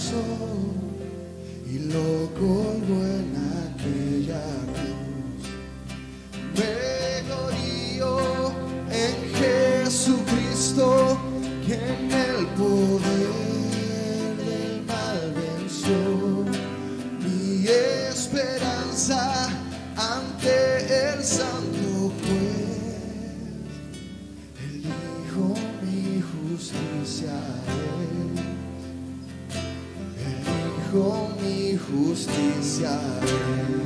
alcanzó y lo colgó en aquella cruz. Me glorío en Jesucristo, quien el poder del mal venció. Mi esperanza ante el santo juez, elijo mi justicia a él, elijo mi justicia a él.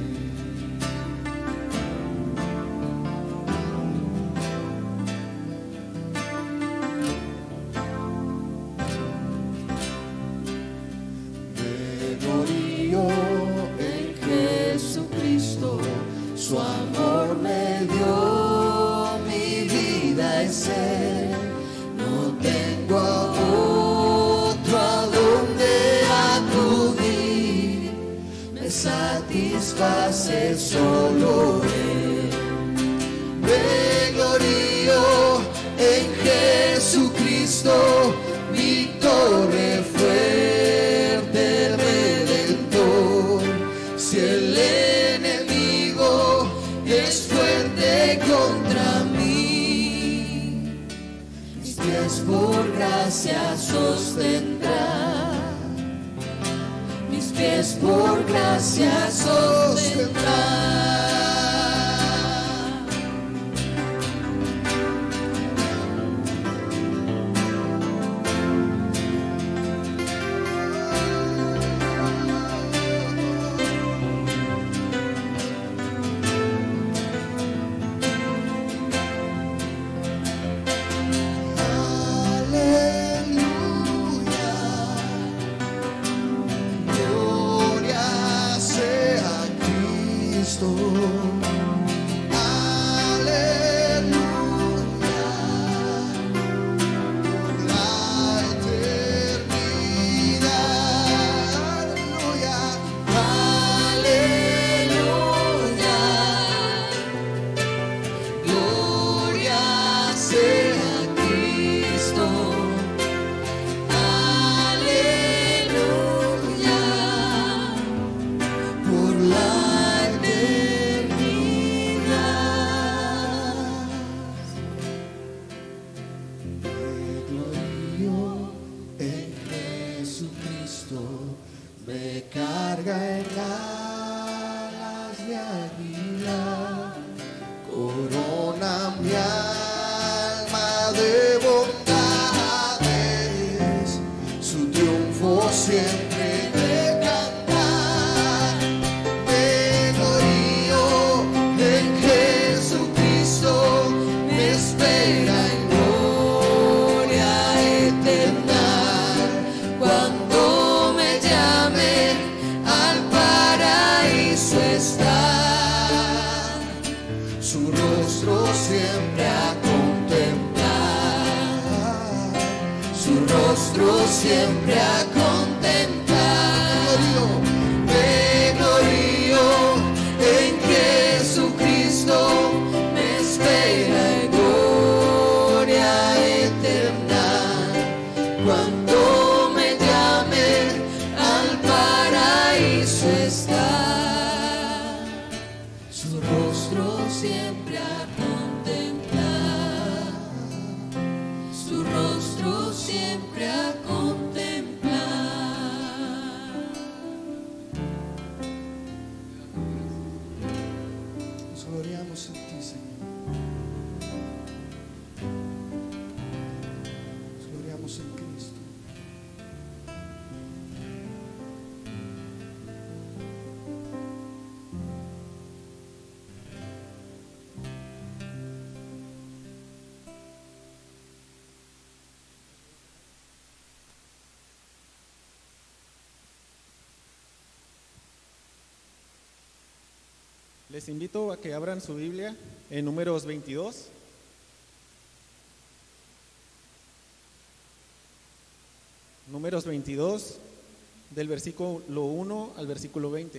Su amor me dio, mi vida es Él. No tengo a otro a donde acudir, me satisface solo Él. Me glorío en Jesucristo, mi torre fuerte, redentor. Si el enemigo es fuerte contra mí, mis pies por gracia sostendrá, mis pies por gracia sostendrá. Me carga en alas de águila, corona mi alma de bondades, su triunfo siempre de cantar. Me glorío en Jesucristo, me espera en gloria eterna. Cuando me llame al paraíso está, su rostro siempre a contemplar, su rostro siempre a contemplar. Me glorío en Jesucristo, me espera en gloria eterna. Cuando me llame al paraíso está, su rostro siempre a contemplar, su rostro siempre a contemplar. Nos gloriamos en ti, Señor. Nos gloriamos en Cristo. Les invito a que abran su Biblia en Números 22. Números 22, del versículo 1 al versículo 20.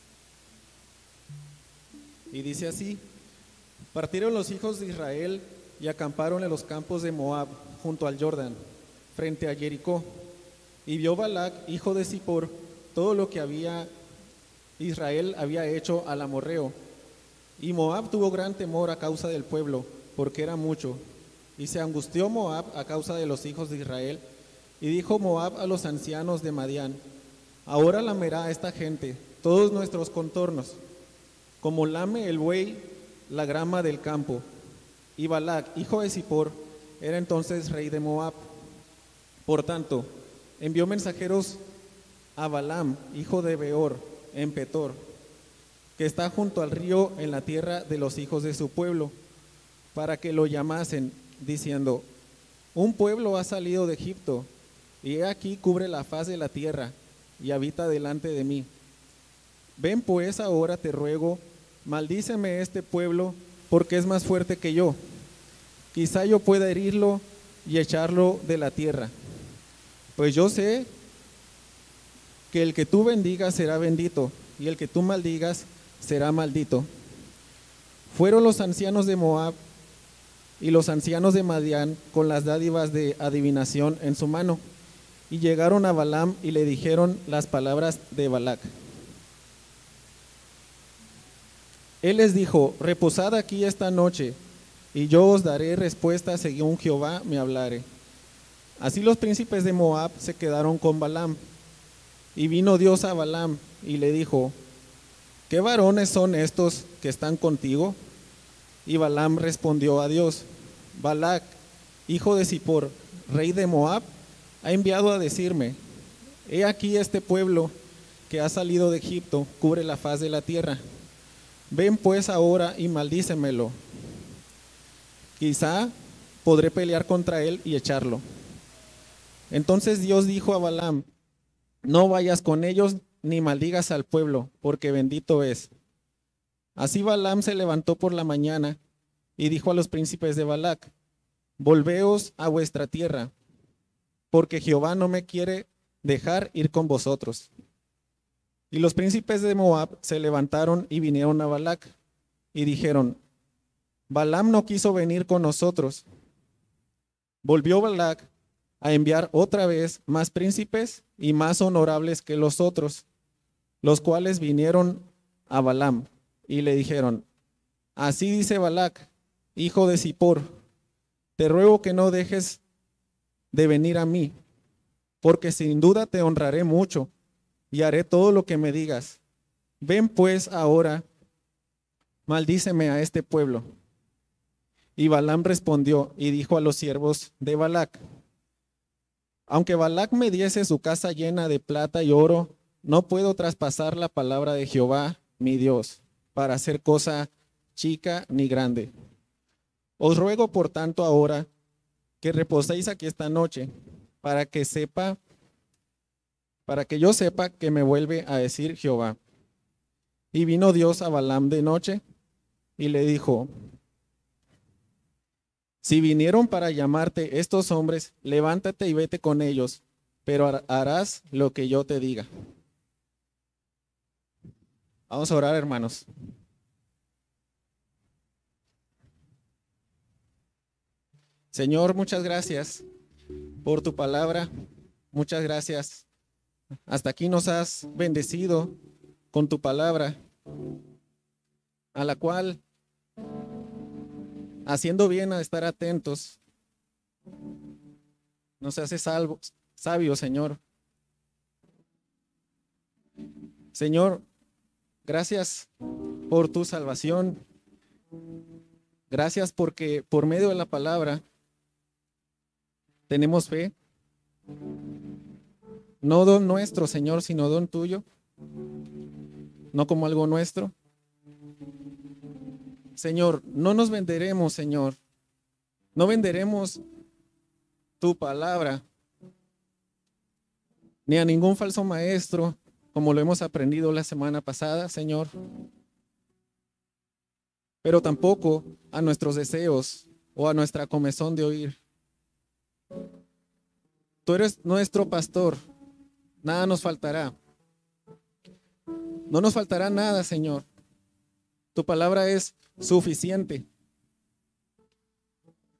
Y dice así: partieron los hijos de Israel y acamparon en los campos de Moab, junto al Jordán, frente a Jericó. Y vio Balac, hijo de Zippor, todo lo que Israel había hecho al amorreo. Y Moab tuvo gran temor a causa del pueblo, porque era mucho. Y se angustió Moab a causa de los hijos de Israel. Y dijo Moab a los ancianos de Madián: ahora lamerá esta gente todos nuestros contornos, como lame el buey la grama del campo. Y Balac, hijo de Zippor, era entonces rey de Moab. Por tanto, envió mensajeros a Balaam, hijo de Beor, en Petor, que está junto al río en la tierra de los hijos de su pueblo, para que lo llamasen, diciendo: un pueblo ha salido de Egipto, y he aquí cubre la faz de la tierra, y habita delante de mí. Ven pues ahora, te ruego, maldíceme este pueblo, porque es más fuerte que yo. Quizá yo pueda herirlo y echarlo de la tierra. Pues yo sé que el que tú bendigas será bendito, y el que tú maldigas será maldito. Fueron los ancianos de Moab y los ancianos de Madián con las dádivas de adivinación en su mano, y llegaron a Balaam y le dijeron las palabras de Balac. Él les dijo: reposad aquí esta noche, y yo os daré respuesta según Jehová me hablare. Así los príncipes de Moab se quedaron con Balaam. Y vino Dios a Balaam y le dijo: ¿qué varones son estos que están contigo? Y Balaam respondió a Dios: Balac, hijo de Zippor, rey de Moab, ha enviado a decirme: he aquí este pueblo que ha salido de Egipto cubre la faz de la tierra. Ven pues ahora y maldícemelo. Quizá podré pelear contra él y echarlo. Entonces Dios dijo a Balaam: no vayas con ellos ni maldigas al pueblo, porque bendito es. Así Balaam se levantó por la mañana y dijo a los príncipes de Balac: volveos a vuestra tierra, porque Jehová no me quiere dejar ir con vosotros. Y los príncipes de Moab se levantaron y vinieron a Balac y dijeron: Balaam no quiso venir con nosotros. Volvió Balac a enviar otra vez más príncipes y más honorables que los otros, los cuales vinieron a Balaam y le dijeron: así dice Balac, hijo de Zippor, te ruego que no dejes de venir a mí, porque sin duda te honraré mucho y haré todo lo que me digas. Ven pues ahora, maldíceme a este pueblo. Y Balaam respondió y dijo a los siervos de Balac: aunque Balac me diese su casa llena de plata y oro, no puedo traspasar la palabra de Jehová, mi Dios, para hacer cosa chica ni grande. Os ruego por tanto ahora que reposéis aquí esta noche, para que yo sepa que me vuelve a decir Jehová. Y vino Dios a Balaam de noche y le dijo: si vinieron para llamarte estos hombres, levántate y vete con ellos, pero harás lo que yo te diga. Vamos a orar, hermanos. Señor, muchas gracias por tu palabra. Muchas gracias. Hasta aquí nos has bendecido con tu palabra, a la cual, haciendo bien a estar atentos, nos hace sabios, Señor. Señor, gracias por tu salvación. Gracias porque por medio de la palabra tenemos fe. No don nuestro, Señor, sino don tuyo. No como algo nuestro. Señor, no nos venderemos, Señor. No venderemos tu palabra ni a ningún falso maestro, como lo hemos aprendido la semana pasada, Señor. Pero tampoco a nuestros deseos o a nuestra comezón de oír. Tú eres nuestro pastor, nada nos faltará. No nos faltará nada, Señor. Tu palabra es suficiente.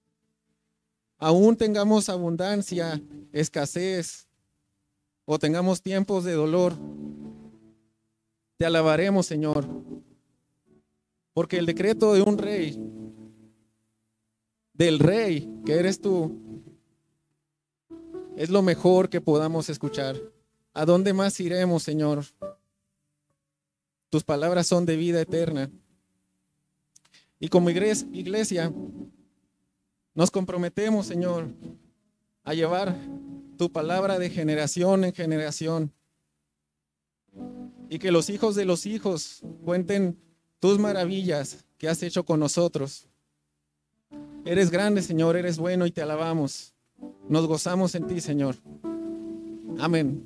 aún tengamos abundancia, escasez o tengamos tiempos de dolor, te alabaremos, Señor, porque el decreto de un rey, del rey que eres tú, es lo mejor que podamos escuchar. ¿A dónde más iremos, Señor? Tus palabras son de vida eterna. Y como iglesia, nos comprometemos, Señor, a llevar tu palabra de generación en generación. Y que los hijos de los hijos cuenten tus maravillas que has hecho con nosotros. Eres grande, Señor, eres bueno y te alabamos. Nos gozamos en ti, Señor. Amén.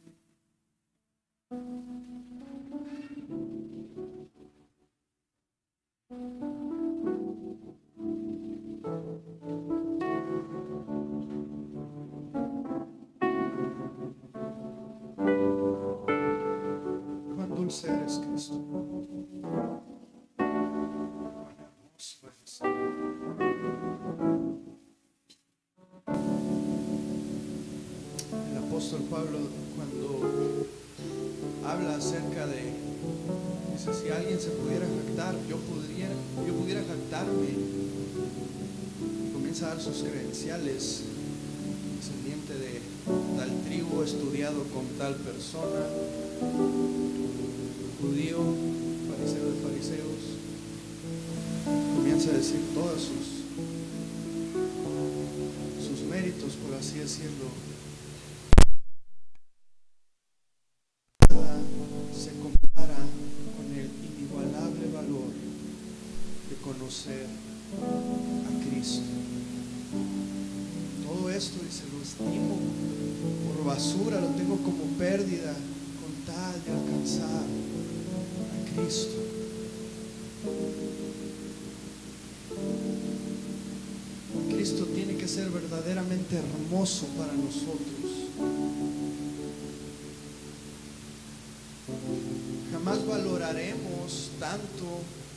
Cuán dulce eres, Cristo. El apóstol Pablo, cuando habla acerca de, dice, si alguien se pudiera jactar, yo pudiera jactarme, y comienza a dar sus credenciales: descendiente de tal tribu, estudiado con tal persona, judío, fariseo de fariseos. Comienza a decir todos sus méritos, por así decirlo. Nada se compara con el inigualable valor de conocer a Cristo. Todo esto, dice, lo estimo por basura, lo tengo como pérdida con tal de alcanzar a Cristo. Cristo tiene que ser verdaderamente hermoso para nosotros. Jamás valoraremos tanto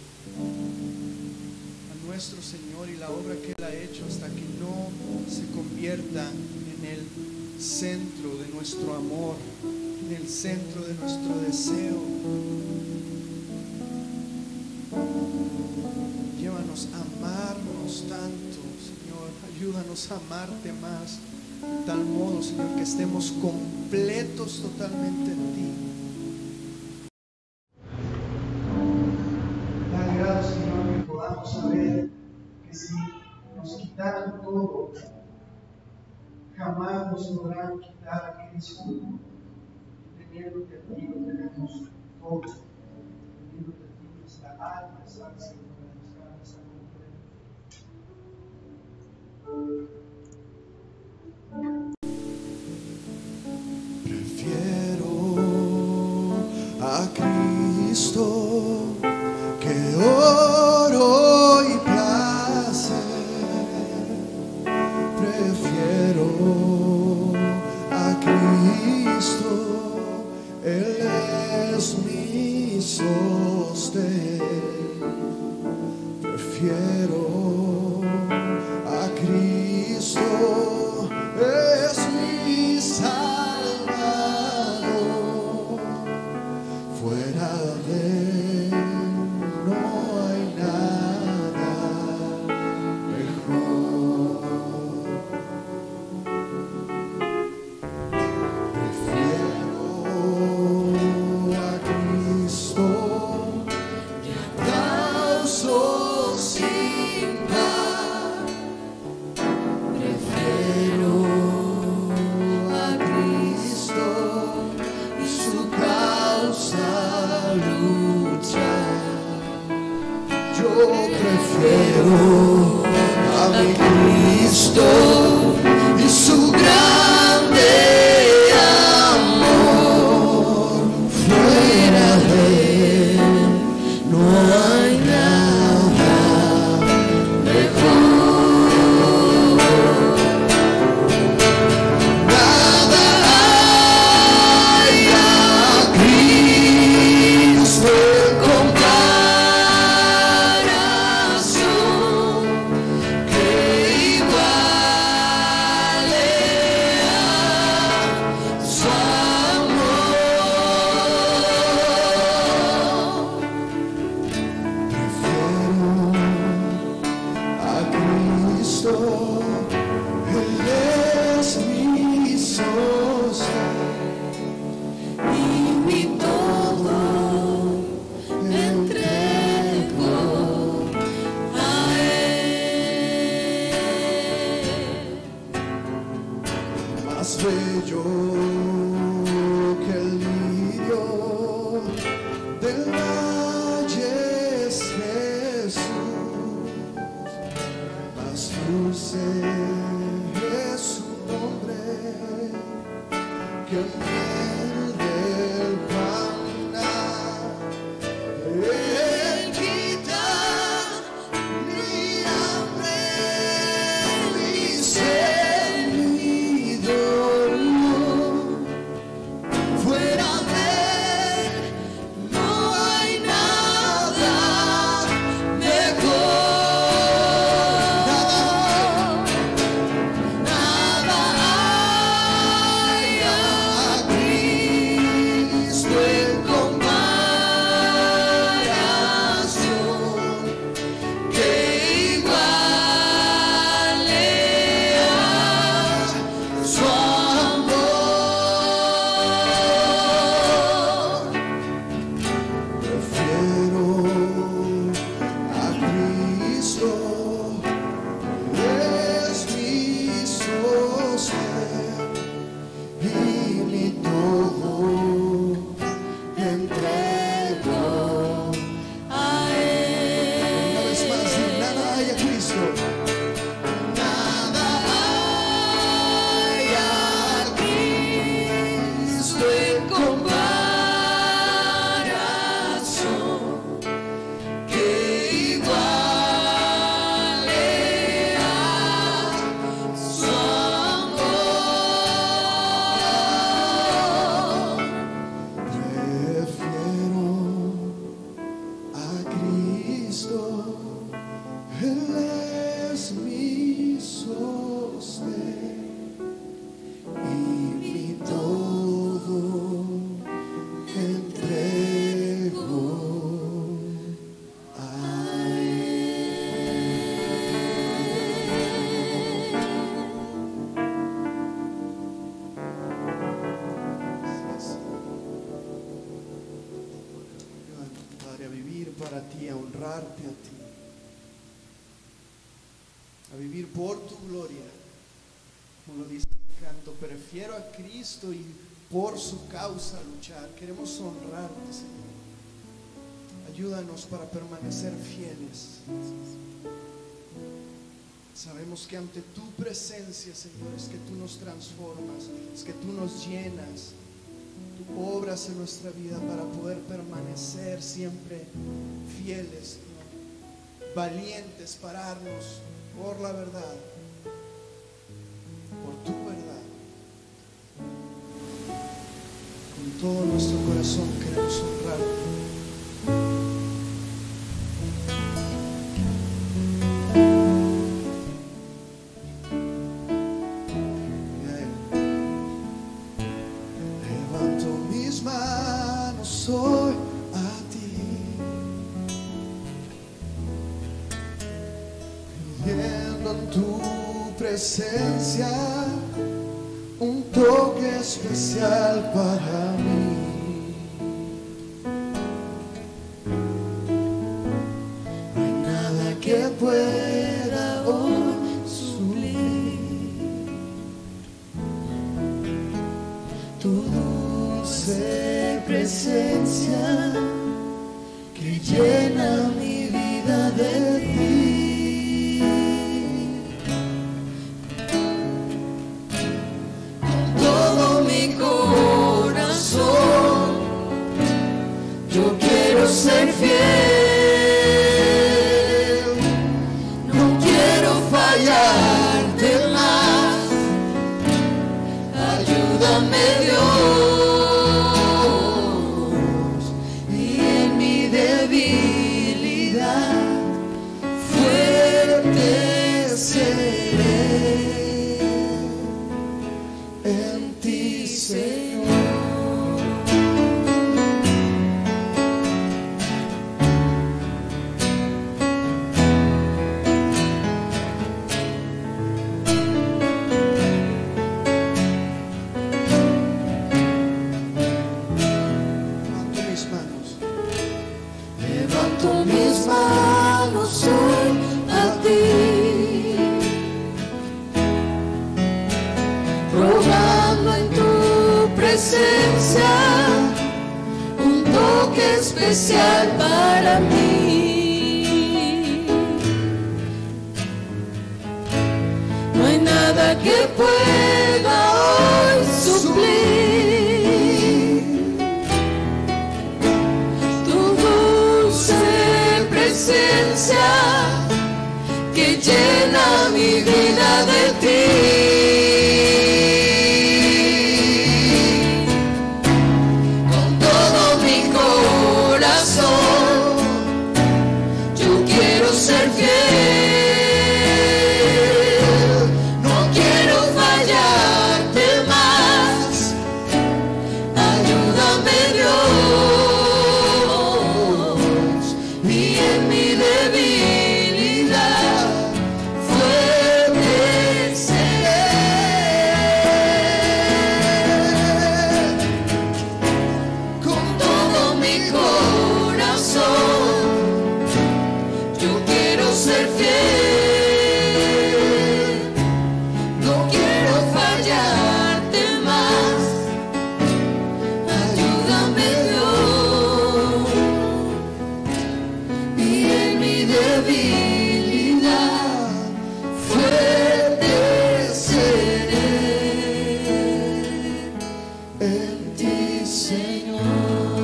a nuestro Señor y la obra que Él ha hecho hasta que no se convierta en el centro de nuestro amor, en el centro de nuestro deseo. Llévanos a amarnos tanto, Señor. Ayúdanos a amarte más, de tal modo, Señor, que estemos completos totalmente en ti. Me agrada, Señor, que podamos saber que si nos quitaran todo, jamás nos podrán quitar a Cristo. Teniéndote a ti, lo tenemos todo. Teniéndote a ti, nuestra alma está segura, nuestra alma está completa. Prefiero a Cristo que oro y placer. Prefiero a Cristo, Él es mi sostén. Prefiero a Cristo, es mi Salvador. Fuera de Él no hay nada mejor. Prefiero a Cristo, aplausos sin par. Prefiero a Cristo y su causa luchar. Yo prefiero a mi Cristo y su grande amor. Fuera de Él no hay nada mejor. Nada hay a Cristo en comparación, que igual bello que el lirio del valle es Jesús, más dulce es su nombre que el miel del Paná. Él quita mi hambre, mi sed, mi dolor. Fuera de él no hay nada mejor. Nada hay a Cristo en comparación que iguale a su amor. Prefiero a Cristo, es mi sostén y mi todo, entrego a Él. Una vez más, nada hay a Cristo. Nada hay a Cristo en comparación que iguale a su amor. Prefiero a Cristo, Él es mi sostén y mi todo, entrego a Padre, a vivir para ti, a honrarte a ti, a vivir por tu gloria, como lo dice el canto. Prefiero a Cristo y por su causa luchar. Queremos honrarte, Señor. Ayúdanos para permanecer fieles. Sabemos que ante tu presencia, Señor, es que tú nos transformas, es que tú nos llenas. Tú obras en nuestra vida para poder permanecer siempre fieles, Señor. Valientes, pararnos por la verdad, por tu verdad. Con todo nuestro corazón queremos honrarte. Levanto mis manos hoy a ti, pidiendo en tu presencia un toque especial para mí. No hay nada que pueda hoy suplir tu dulce presencia que llena mi vida de ti. Con todo mi corazón yo quiero ser fiel, no quiero fallarte más. Ayúdame, Dios, y en mi debilidad fuerte seré en ti, Señor. Levanto mis manos hoy a ti, rogando especial para mí. No hay nada que pueda hoy suplir tu dulce presencia que llena mi vida de ti. Ser fiel, no quiero fallarte más. Ayúdame, Dios, y en mi debilidad fuerte seré. Con todo mi corazón ser fiel, no quiero fallarte más. Ayúdame, Dios, y en mi debilidad fuerte seré en ti, Señor.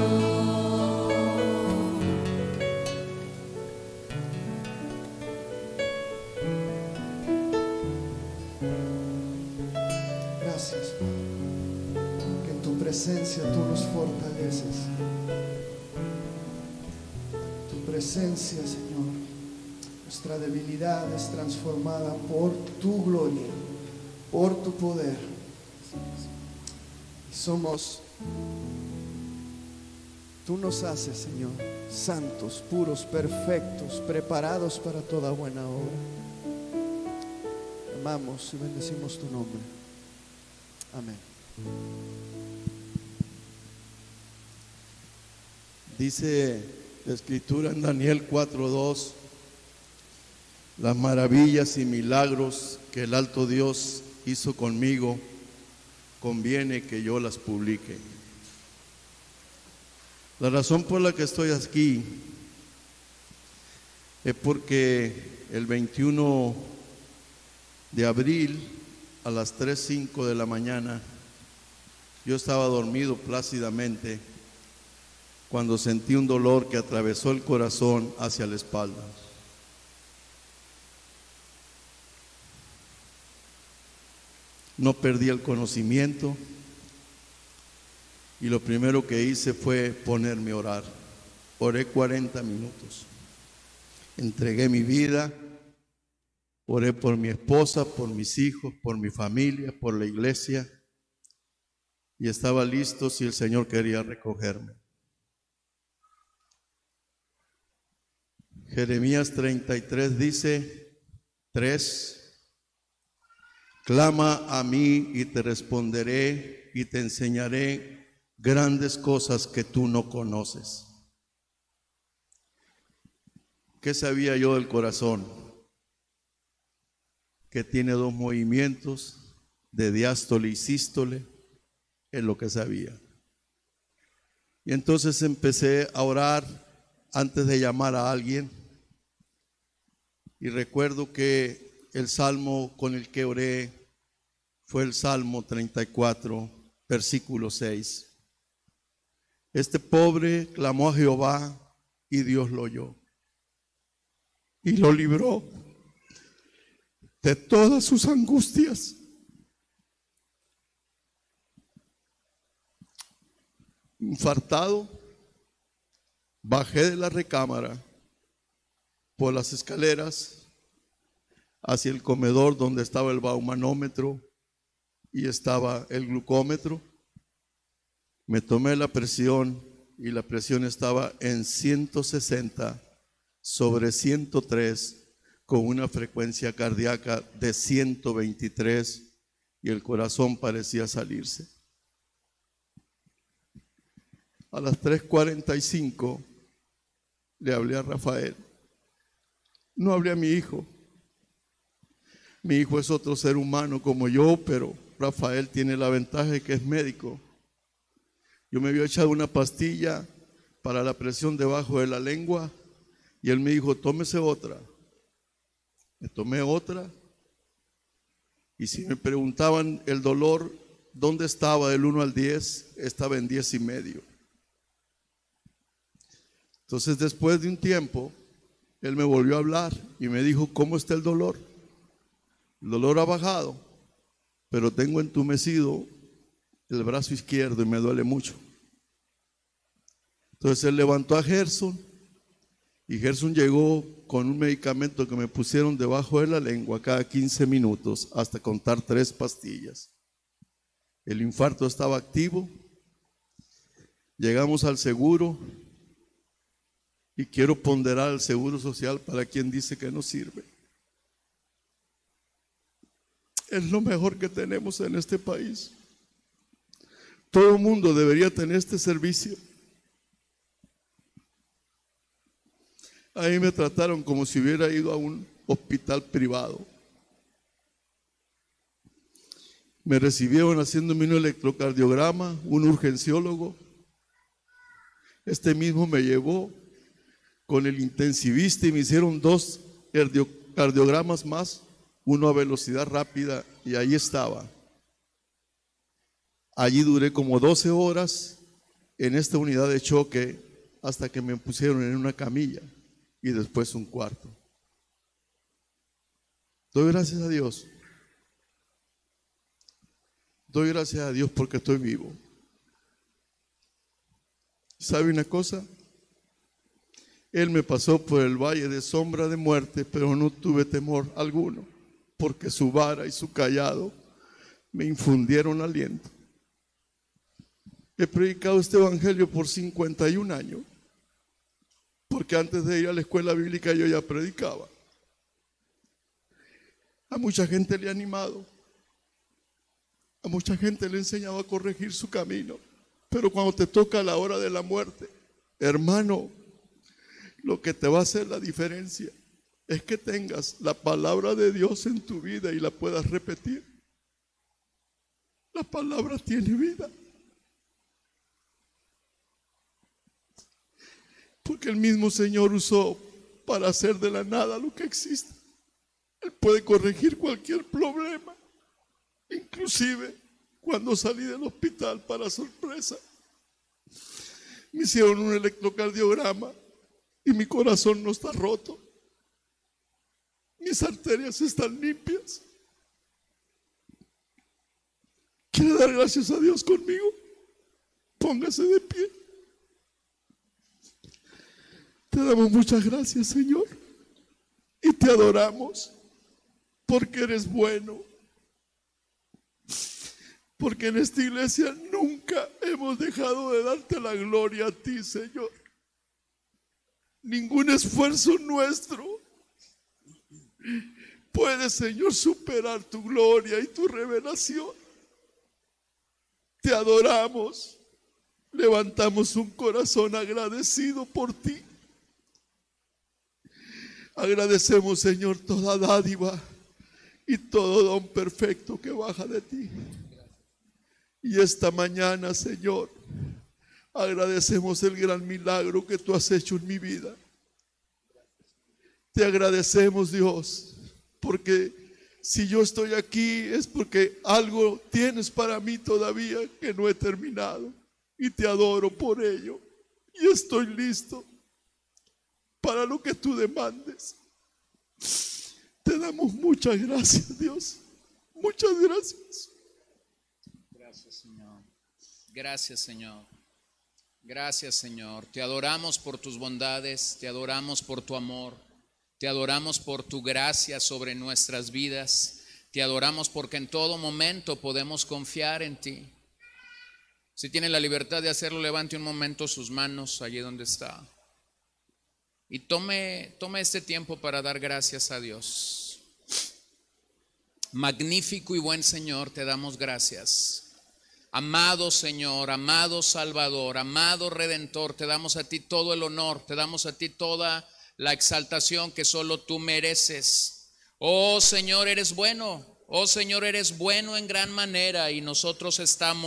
Gracias, Padre, que en tu presencia tú nos fortaleces. Tu presencia, Señor, nuestra debilidad es transformada por tu gloria, por tu poder. Tú nos haces, Señor, santos, puros, perfectos, preparados para toda buena obra. Amamos y bendecimos tu nombre. Amén. Dice la Escritura en Daniel 4:2: las maravillas y milagros que el alto Dios hizo conmigo, conviene que yo las publique. La razón por la que estoy aquí es porque el 21 de abril a las 3:05 de la mañana yo estaba dormido plácidamente cuando sentí un dolor que atravesó el corazón hacia la espalda. No perdí el conocimiento y lo primero que hice fue ponerme a orar. Oré 40 minutos. Entregué mi vida. Oré por mi esposa, por mis hijos, por mi familia, por la iglesia, y estaba listo si el Señor quería recogerme. Jeremías 33 dice, 3: clama a mí y te responderé y te enseñaré grandes cosas que tú no conoces. ¿Qué sabía yo del corazón? Que tiene dos movimientos de diástole y sístole, es lo que sabía. Y entonces empecé a orar antes de llamar a alguien, y recuerdo que el salmo con el que oré fue el Salmo 34, versículo 6. Este pobre clamó a Jehová y Dios lo oyó y lo libró de todas sus angustias. Infartado, bajé de la recámara por las escaleras hacia el comedor donde estaba el baumanómetro y estaba el glucómetro. Me tomé la presión y la presión estaba en 160/103 con una frecuencia cardíaca de 123 y el corazón parecía salirse. A las 3:45 le hablé a Rafael. No hablé a mi hijo. Mi hijo es otro ser humano como yo, pero Rafael tiene la ventaja de que es médico. Yo me había echado una pastilla para la presión debajo de la lengua y él me dijo, tómese otra. Me tomé otra y si me preguntaban el dolor, ¿dónde estaba del 1 al 10? Estaba en 10.5. Entonces después de un tiempo, él me volvió a hablar y me dijo, ¿cómo está el dolor? El dolor ha bajado, pero tengo entumecido el brazo izquierdo y me duele mucho. Entonces él levantó a Gerson y Gerson llegó con un medicamento que me pusieron debajo de la lengua cada 15 minutos hasta contar 3 pastillas. El infarto estaba activo. Llegamos al seguro y quiero ponderar el seguro social para quien dice que no sirve. Es lo mejor que tenemos en este país. Todo el mundo debería tener este servicio. Ahí me trataron como si hubiera ido a un hospital privado. Me recibieron haciéndome un electrocardiograma, un urgenciólogo. Este mismo me llevó con el intensivista y me hicieron 2 cardiogramas más, uno a velocidad rápida y ahí estaba. Allí duré como 12 horas en esta unidad de choque hasta que me pusieron en una camilla y después un cuarto. Doy gracias a Dios. Doy gracias a Dios porque estoy vivo. ¿Sabe una cosa? Él me pasó por el valle de sombra de muerte, pero no tuve temor alguno, porque su vara y su cayado me infundieron aliento. He predicado este evangelio por 51 años, porque antes de ir a la escuela bíblica yo ya predicaba. A mucha gente le he animado, a mucha gente le he enseñado a corregir su camino, pero cuando te toca la hora de la muerte, hermano, lo que te va a hacer la diferencia es que tengas la palabra de Dios en tu vida y la puedas repetir. La palabra tiene vida. Porque el mismo Señor usó para hacer de la nada lo que existe. Él puede corregir cualquier problema. Inclusive cuando salí del hospital, para sorpresa, me hicieron un electrocardiograma y mi corazón no está roto. Mis arterias están limpias. ¿Quiere dar gracias a Dios conmigo? Póngase de pie. Te damos muchas gracias, Señor, y te adoramos porque eres bueno. Porque en esta iglesia nunca hemos dejado de darte la gloria a ti, Señor. Ningún esfuerzo nuestro puede, Señor, superar tu gloria y tu revelación. Te adoramos, levantamos un corazón agradecido por ti. Agradecemos, Señor, toda dádiva y todo don perfecto que baja de ti. Y esta mañana, Señor, agradecemos el gran milagro que tú has hecho en mi vida. Te agradecemos, Dios, porque si yo estoy aquí es porque algo tienes para mí todavía que no he terminado. Y te adoro por ello. Y estoy listo para lo que tú demandes. Te damos muchas gracias, Dios. Muchas gracias. Gracias, Señor. Gracias, Señor. Gracias, Señor. Te adoramos por tus bondades, te adoramos por tu amor, te adoramos por tu gracia sobre nuestras vidas, te adoramos porque en todo momento podemos confiar en ti. Si tiene la libertad de hacerlo, levante un momento sus manos allí donde está y tome este tiempo para dar gracias a Dios. Magnífico y buen Señor, te damos gracias. Amado Señor, amado Salvador, amado Redentor, te damos a ti todo el honor, te damos a ti toda la exaltación que solo tú mereces. Oh Señor, eres bueno. Oh Señor, eres bueno en gran manera y nosotros estamos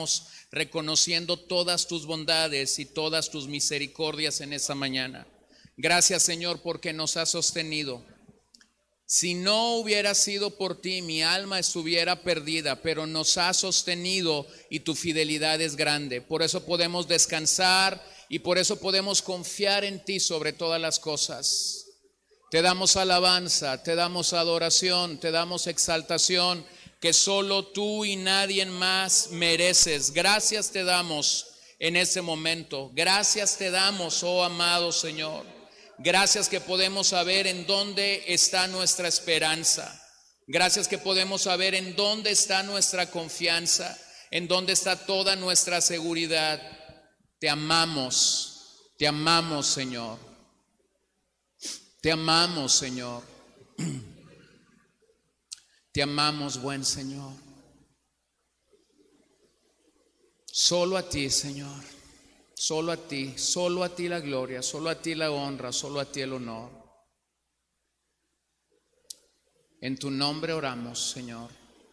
reconociendo todas tus bondades y todas tus misericordias en esta mañana. Gracias, Señor, porque nos has sostenido. Si no hubiera sido por ti, mi alma estuviera perdida, pero nos has sostenido y tu fidelidad es grande. Por eso podemos descansar y por eso podemos confiar en ti sobre todas las cosas. Te damos alabanza, te damos adoración, te damos exaltación, que solo tú y nadie más mereces. Gracias te damos en este momento. Gracias te damos, oh amado Señor. Gracias que podemos saber en dónde está nuestra esperanza. Gracias que podemos saber en dónde está nuestra confianza, en dónde está toda nuestra seguridad. Te amamos, Señor. Te amamos, Señor. Te amamos, buen Señor. Solo a ti, Señor. Solo a ti la gloria, solo a ti la honra, solo a ti el honor. En tu nombre oramos, Señor.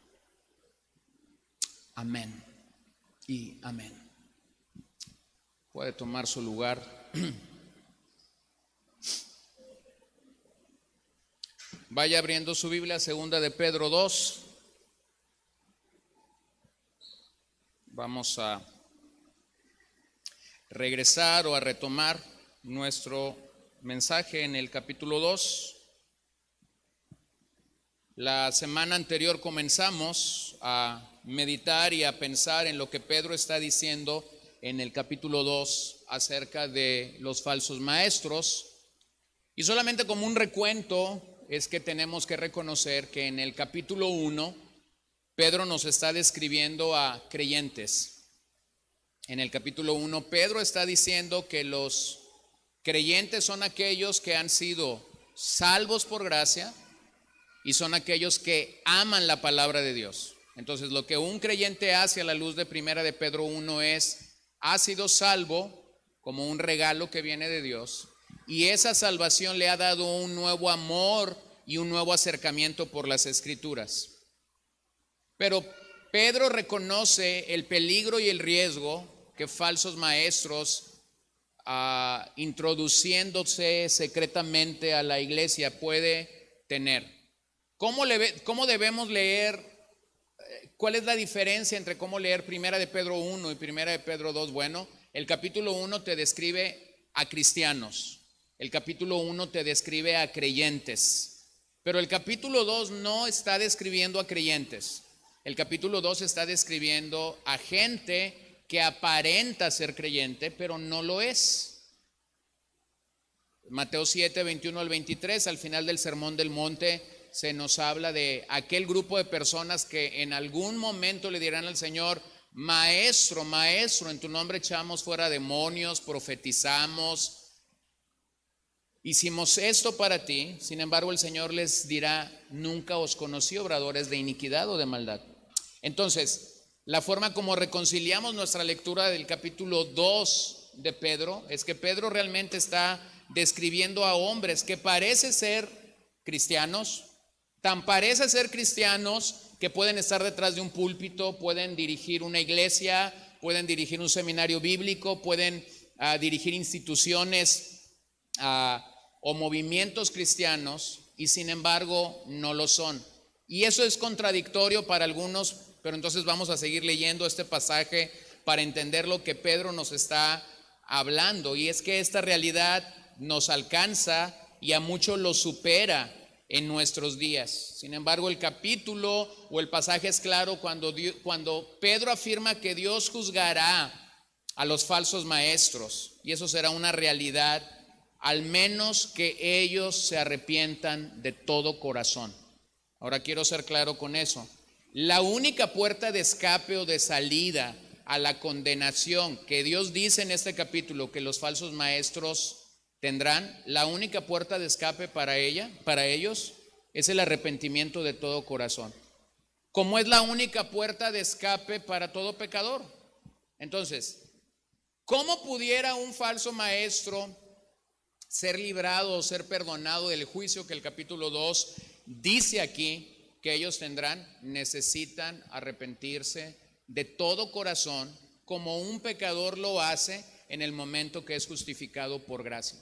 Amén y amén. Puede tomar su lugar. Vaya abriendo su Biblia, segunda de Pedro 2. Vamos a regresar o a retomar nuestro mensaje en el capítulo 2. La semana anterior comenzamos a meditar y a pensar en lo que Pedro está diciendo en el capítulo 2 acerca de los falsos maestros. Y solamente como un recuento es que tenemos que reconocer que en el capítulo 1 Pedro nos está describiendo a creyentes. En el capítulo 1 Pedro está diciendo que los creyentes son aquellos que han sido salvos por gracia y son aquellos que aman la palabra de Dios. Entonces lo que un creyente hace a la luz de primera de Pedro 1 es: ha sido salvo como un regalo que viene de Dios, y esa salvación le ha dado un nuevo amor y un nuevo acercamiento por las Escrituras. Pero Pedro reconoce el peligro y el riesgo que falsos maestros, introduciéndose secretamente a la iglesia, puede tener. ¿Cómo debemos leer? ¿Cuál es la diferencia entre cómo leer primera de Pedro 1 y primera de Pedro 2? Bueno, el capítulo 1 te describe a cristianos. El capítulo 1 te describe a creyentes. Pero el capítulo 2 no está describiendo a creyentes. El capítulo 2 está describiendo a gente que aparenta ser creyente, pero no lo es. Mateo 7, 21 al 23, al final del Sermón del Monte, se nos habla de aquel grupo de personas que en algún momento le dirán al Señor: Maestro, Maestro, en tu nombre echamos fuera demonios, profetizamos, hicimos esto para ti. Sin embargo, el Señor les dirá: nunca os conocí, obradores de iniquidad o de maldad. Entonces, la forma como reconciliamos nuestra lectura del capítulo 2 de Pedro es que Pedro realmente está describiendo a hombres que parece ser cristianos, tan parece ser cristianos que pueden estar detrás de un púlpito, pueden dirigir una iglesia, pueden dirigir un seminario bíblico, pueden dirigir instituciones o movimientos cristianos, y sin embargo no lo son. Y eso es contradictorio para algunos, pero entonces vamos a seguir leyendo este pasaje para entender lo que Pedro nos está hablando. Y es que esta realidad nos alcanza y a muchos lo supera en nuestros días. Sin embargo, el capítulo o el pasaje es claro cuando Pedro afirma que Dios juzgará a los falsos maestros, y eso será una realidad al menos que ellos se arrepientan de todo corazón. Ahora quiero ser claro con eso. La única puerta de escape o de salida a la condenación que Dios dice en este capítulo que los falsos maestros tendrán, la única puerta de escape para ellos es el arrepentimiento de todo corazón, como es la única puerta de escape para todo pecador. Entonces, ¿cómo pudiera un falso maestro ser librado o ser perdonado del juicio que el capítulo 2 dice aquí que ellos tendrán? Necesitan arrepentirse de todo corazón como un pecador lo hace en el momento que es justificado por gracia.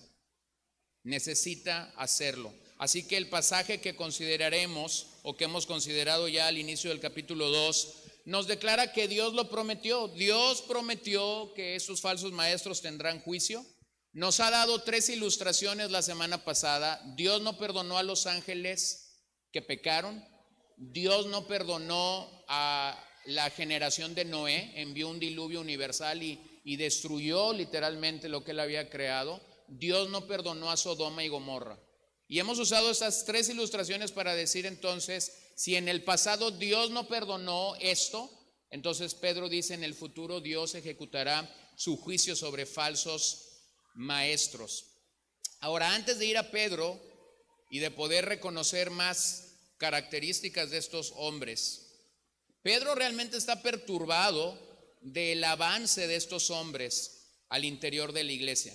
Necesita hacerlo. Así que el pasaje que consideraremos, o que hemos considerado ya al inicio del capítulo 2, nos declara que Dios lo prometió. Dios prometió que esos falsos maestros tendrán juicio. Nos ha dado 3 ilustraciones la semana pasada. Dios no perdonó a los ángeles que pecaron. Dios no perdonó a la generación de Noé, envió un diluvio universal y destruyó literalmente lo que él había creado. Dios no perdonó a Sodoma y Gomorra. Y hemos usado estas 3 ilustraciones para decir entonces, si en el pasado Dios no perdonó esto, entonces Pedro dice en el futuro Dios ejecutará su juicio sobre falsos maestros. Ahora, antes de ir a Pedro y de poder reconocer más características de estos hombres, Pedro realmente está perturbado del avance de estos hombres al interior de la iglesia.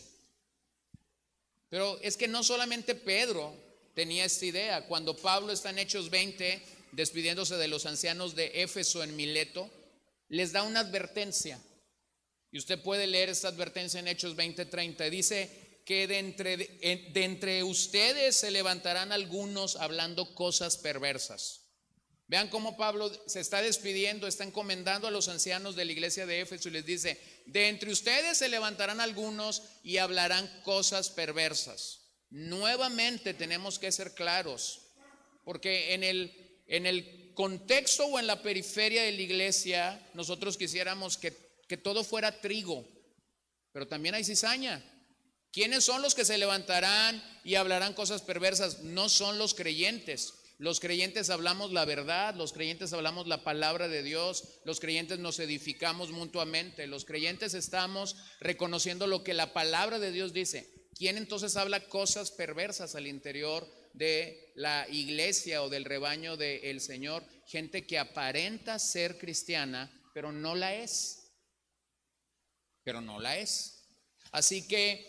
Pero es que no solamente Pedro tenía esta idea. Cuando Pablo está en Hechos 20, despidiéndose de los ancianos de Éfeso en Mileto, les da una advertencia. Y usted puede leer esta advertencia en Hechos 20:30. Dice que de entre ustedes se levantarán algunos hablando cosas perversas. Vean cómo Pablo se está despidiendo, está encomendando a los ancianos de la iglesia de Éfeso y les dice, de entre ustedes se levantarán algunos y hablarán cosas perversas. Nuevamente tenemos que ser claros, porque en el contexto o en la periferia de la iglesia, nosotros quisiéramos que todo fuera trigo, pero también hay cizaña. ¿Quiénes son los que se levantarán y hablarán cosas perversas? No son los creyentes. Los creyentes hablamos la verdad, los creyentes hablamos la palabra de Dios, los creyentes nos edificamos mutuamente, los creyentes estamos reconociendo lo que la palabra de Dios dice. ¿Quién entonces habla cosas perversas al interior de la iglesia o del rebaño del Señor? Gente que aparenta ser cristiana, pero no la es. Así que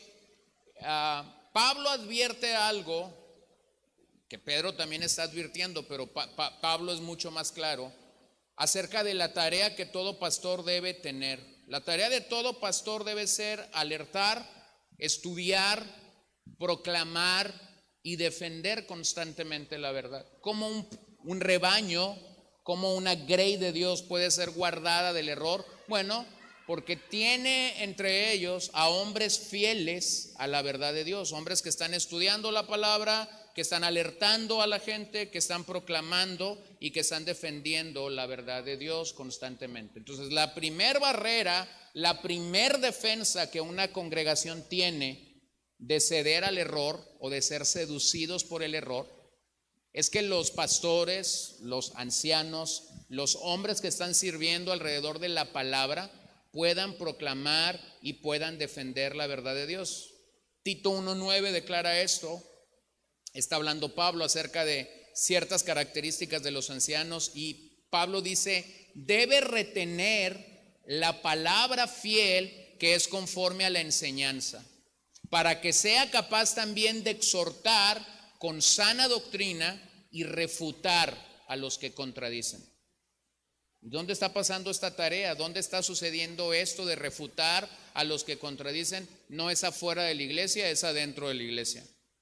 Pablo advierte algo que Pedro también está advirtiendo, pero Pablo es mucho más claro, acerca de la tarea que todo pastor debe tener. La tarea de todo pastor debe ser alertar, estudiar, proclamar y defender constantemente la verdad. Como un rebaño, como una grey de Dios puede ser guardada del error. Bueno, porque tiene entre ellos a hombres fieles a la verdad de Dios, hombres que están estudiando la palabra, que están alertando a la gente, que están proclamando y que están defendiendo la verdad de Dios constantemente. Entonces, la primer barrera, la primer defensa que una congregación tiene de ceder al error o de ser seducidos por el error, es que los pastores, los ancianos, los hombres que están sirviendo alrededor de la palabra puedan proclamar y puedan defender la verdad de Dios. Tito 1:9 declara esto. Está hablando Pablo acerca de ciertas características de los ancianos y Pablo dice, debe retener la palabra fiel que es conforme a la enseñanza, para que sea capaz también de exhortar con sana doctrina y refutar a los que contradicen. ¿Dónde está pasando esta tarea? ¿Dónde está sucediendo esto de refutar a los que contradicen? No es afuera de la iglesia, es adentro de la iglesia.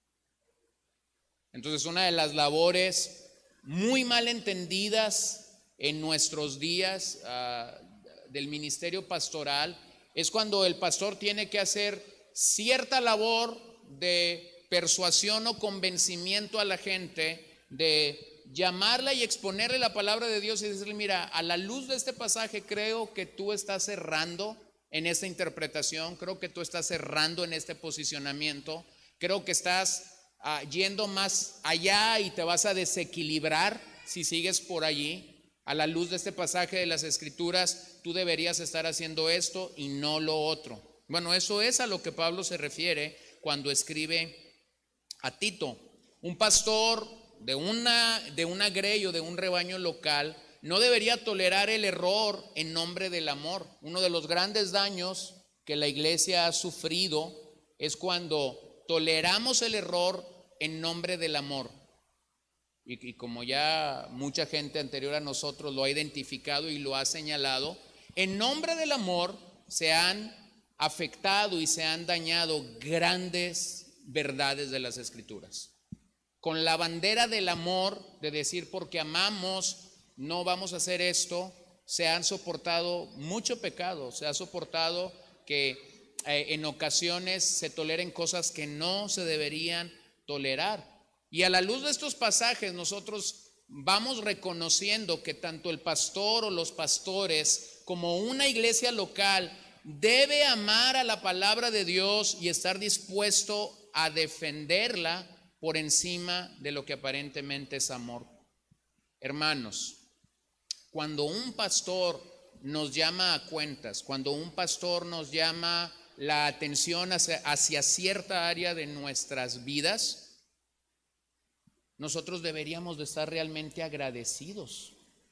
Entonces, una de las labores muy mal entendidas en nuestros días del ministerio pastoral es cuando el pastor tiene que hacer cierta labor de persuasión o convencimiento a la gente, de llamarla y exponerle la palabra de Dios y decirle, mira, a la luz de este pasaje creo que tú estás errando en esta interpretación, creo que tú estás errando en este posicionamiento, creo que estás yendo más allá y te vas a desequilibrar si sigues por allí. A la luz de este pasaje de las Escrituras, tú deberías estar haciendo esto y no lo otro. Bueno, eso es a lo que Pablo se refiere cuando escribe a Tito. Un pastor de una grey o de un rebaño local no debería tolerar el error en nombre del amor. Uno de los grandes daños que la iglesia ha sufrido es cuando toleramos el error en nombre del amor. Y como ya mucha gente anterior a nosotros lo ha identificado y lo ha señalado, en nombre del amor se han afectado y se han dañado grandes verdades de las Escrituras. Con la bandera del amor, de decir porque amamos no vamos a hacer esto, se han soportado mucho pecado, se ha soportado que en ocasiones se toleren cosas que no se deberían tolerar. Y a la luz de estos pasajes nosotros vamos reconociendo que tanto el pastor o los pastores como una iglesia local debe amar a la palabra de Dios y estar dispuesto a defenderla por encima de lo que aparentemente es amor. Hermanos, cuando un pastor nos llama a cuentas, cuando un pastor nos llama la atención hacia cierta área de nuestras vidas, nosotros deberíamos de estar realmente agradecidos.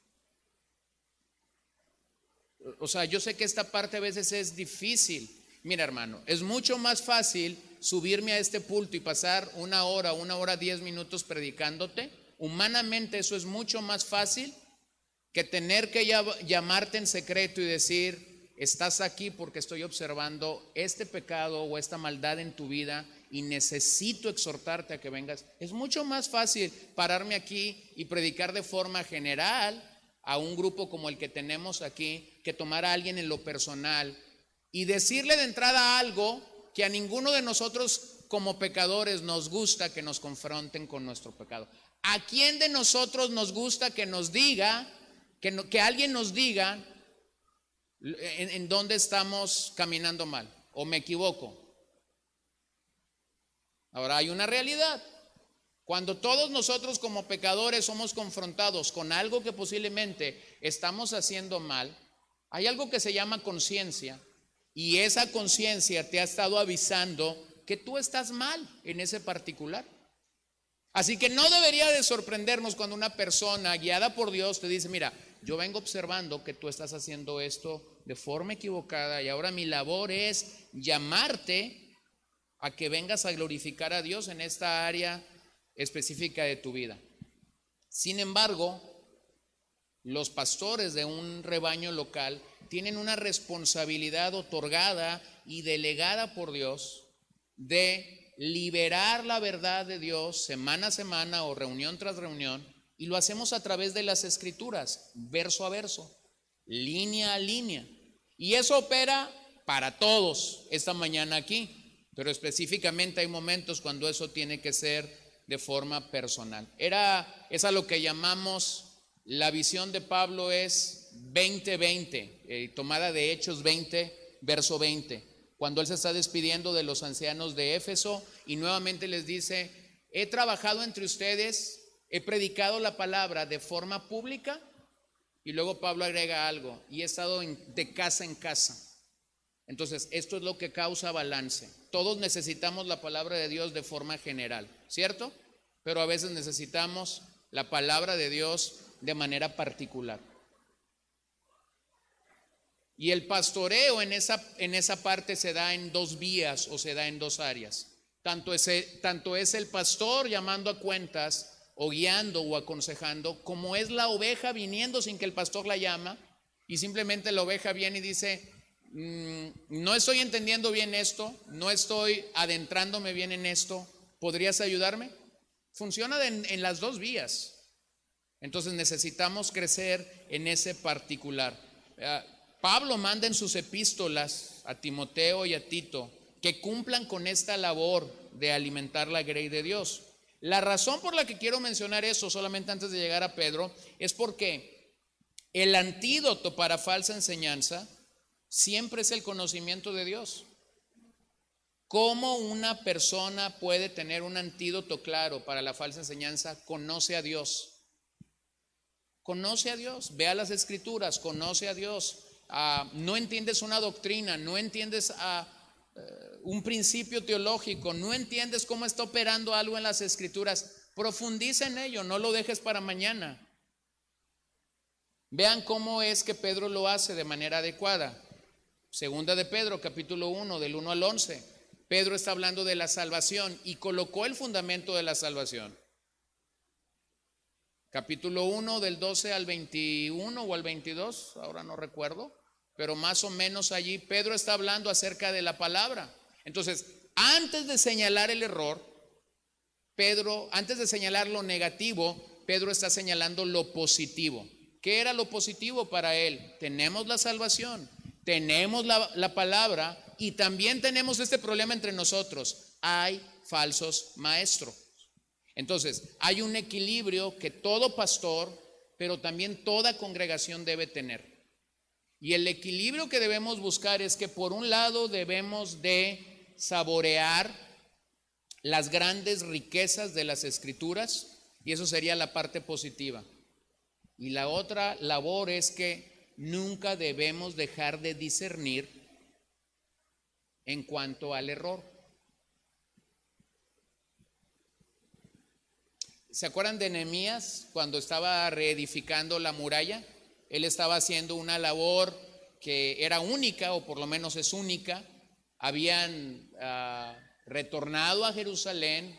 O sea, yo sé que esta parte a veces es difícil. Mira, hermano, es mucho más fácil subirme a este púlpito y pasar 1 hora, 10 minutos predicándote. Humanamente eso es mucho más fácil que tener que llamarte en secreto y decir, estás aquí porque estoy observando este pecado o esta maldad en tu vida y necesito exhortarte a que vengas. Es mucho más fácil pararme aquí y predicar de forma general a un grupo como el que tenemos aquí, que tomar a alguien en lo personal y decirle de entrada algo que a ninguno de nosotros como pecadores nos gusta que nos confronten con nuestro pecado. ¿A quién de nosotros nos gusta que nos diga, que alguien nos diga en dónde estamos caminando mal o me equivoco? Ahora hay una realidad. Cuando todos nosotros como pecadores somos confrontados con algo que posiblemente estamos haciendo mal, hay algo que se llama conciencia, y esa conciencia te ha estado avisando que tú estás mal en ese particular. Así que no debería de sorprendernos cuando una persona guiada por Dios te dice, mira, yo vengo observando que tú estás haciendo esto de forma equivocada y ahora mi labor es llamarte a que vengas a glorificar a Dios en esta área específica de tu vida. Sin embargo, los pastores de un rebaño local tienen una responsabilidad otorgada y delegada por Dios de liberar la verdad de Dios semana a semana o reunión tras reunión, y lo hacemos a través de las Escrituras, verso a verso, línea a línea. Y eso opera para todos esta mañana aquí, pero específicamente hay momentos cuando eso tiene que ser de forma personal. Es a lo que llamamos, la visión de Pablo es 20-20, tomada de Hechos 20, verso 20, cuando él se está despidiendo de los ancianos de Éfeso y nuevamente les dice, he trabajado entre ustedes, he predicado la palabra de forma pública, y luego Pablo agrega algo, y he estado de casa en casa. Entonces, esto es lo que causa balance. Todos necesitamos la palabra de Dios de forma general, ¿cierto? Pero a veces necesitamos la palabra de Dios de manera particular. Y el pastoreo en esa parte se da en 2 vías o se da en 2 áreas. Tanto es el pastor llamando a cuentas o guiando o aconsejando, como es la oveja viniendo sin que el pastor la llama, y simplemente la oveja viene y dice, no estoy entendiendo bien esto, no estoy adentrándome bien en esto, ¿podrías ayudarme? Funciona en las 2 vías. Entonces necesitamos crecer en ese particular. Pablo manda en sus epístolas a Timoteo y a Tito que cumplan con esta labor de alimentar la grey de Dios. La razón por la que quiero mencionar eso solamente antes de llegar a Pedro es porque el antídoto para falsa enseñanza siempre es el conocimiento de Dios. ¿Cómo una persona puede tener un antídoto claro para la falsa enseñanza? Conoce a Dios. Conoce a Dios, vea las Escrituras, conoce a Dios. No entiendes una doctrina, no entiendes un principio teológico, no entiendes cómo está operando algo en las Escrituras, profundiza en ello, no lo dejes para mañana. Vean cómo es que Pedro lo hace de manera adecuada. Segunda de Pedro, capítulo 1, del 1 al 11. Pedro está hablando de la salvación y colocó el fundamento de la salvación. Capítulo 1, del 12 al 21 o al 22, ahora no recuerdo. pero más o menos allí Pedro está hablando acerca de la palabra. Entonces, antes de señalar el error, antes de señalar lo negativo, Pedro está señalando lo positivo. ¿Qué era lo positivo para él? Tenemos la salvación, tenemos la palabra y también tenemos este problema entre nosotros. Hay falsos maestros. Entonces, hay un equilibrio que todo pastor, pero también toda congregación debe tener. Y el equilibrio que debemos buscar es que por un lado debemos de saborear las grandes riquezas de las Escrituras, y eso sería la parte positiva. Y la otra labor es que nunca debemos dejar de discernir en cuanto al error. ¿Se acuerdan de Nehemías cuando estaba reedificando la muralla? Él estaba haciendo una labor que era única, o por lo menos es única. Habían retornado a Jerusalén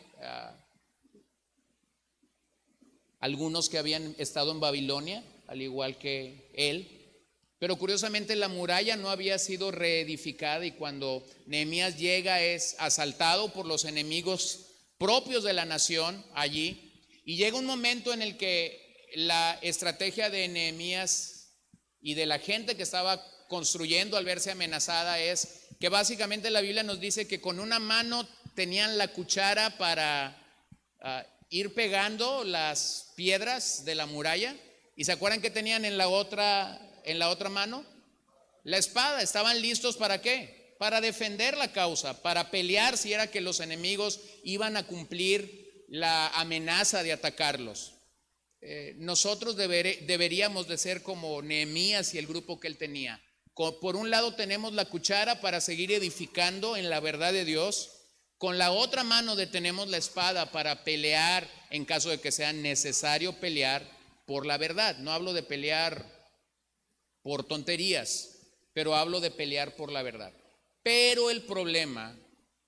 algunos que habían estado en Babilonia, al igual que él. Pero curiosamente la muralla no había sido reedificada, y cuando Nehemías llega es asaltado por los enemigos propios de la nación allí. Y llega un momento en el que la estrategia de Nehemías y de la gente que estaba construyendo al verse amenazada es que básicamente la Biblia nos dice que con una mano tenían la cuchara para ir pegando las piedras de la muralla. ¿Y se acuerdan que tenían en la otra mano? La espada. Estaban listos ¿para qué? Para defender la causa, para pelear si era que los enemigos iban a cumplir la amenaza de atacarlos. Nosotros deberíamos de ser como Nehemías y el grupo que él tenía. Por un lado tenemos la cuchara para seguir edificando en la verdad de Dios. Con la otra mano detenemos la espada para pelear en caso de que sea necesario pelear por la verdad. No hablo de pelear por tonterías, pero hablo de pelear por la verdad. Pero el problema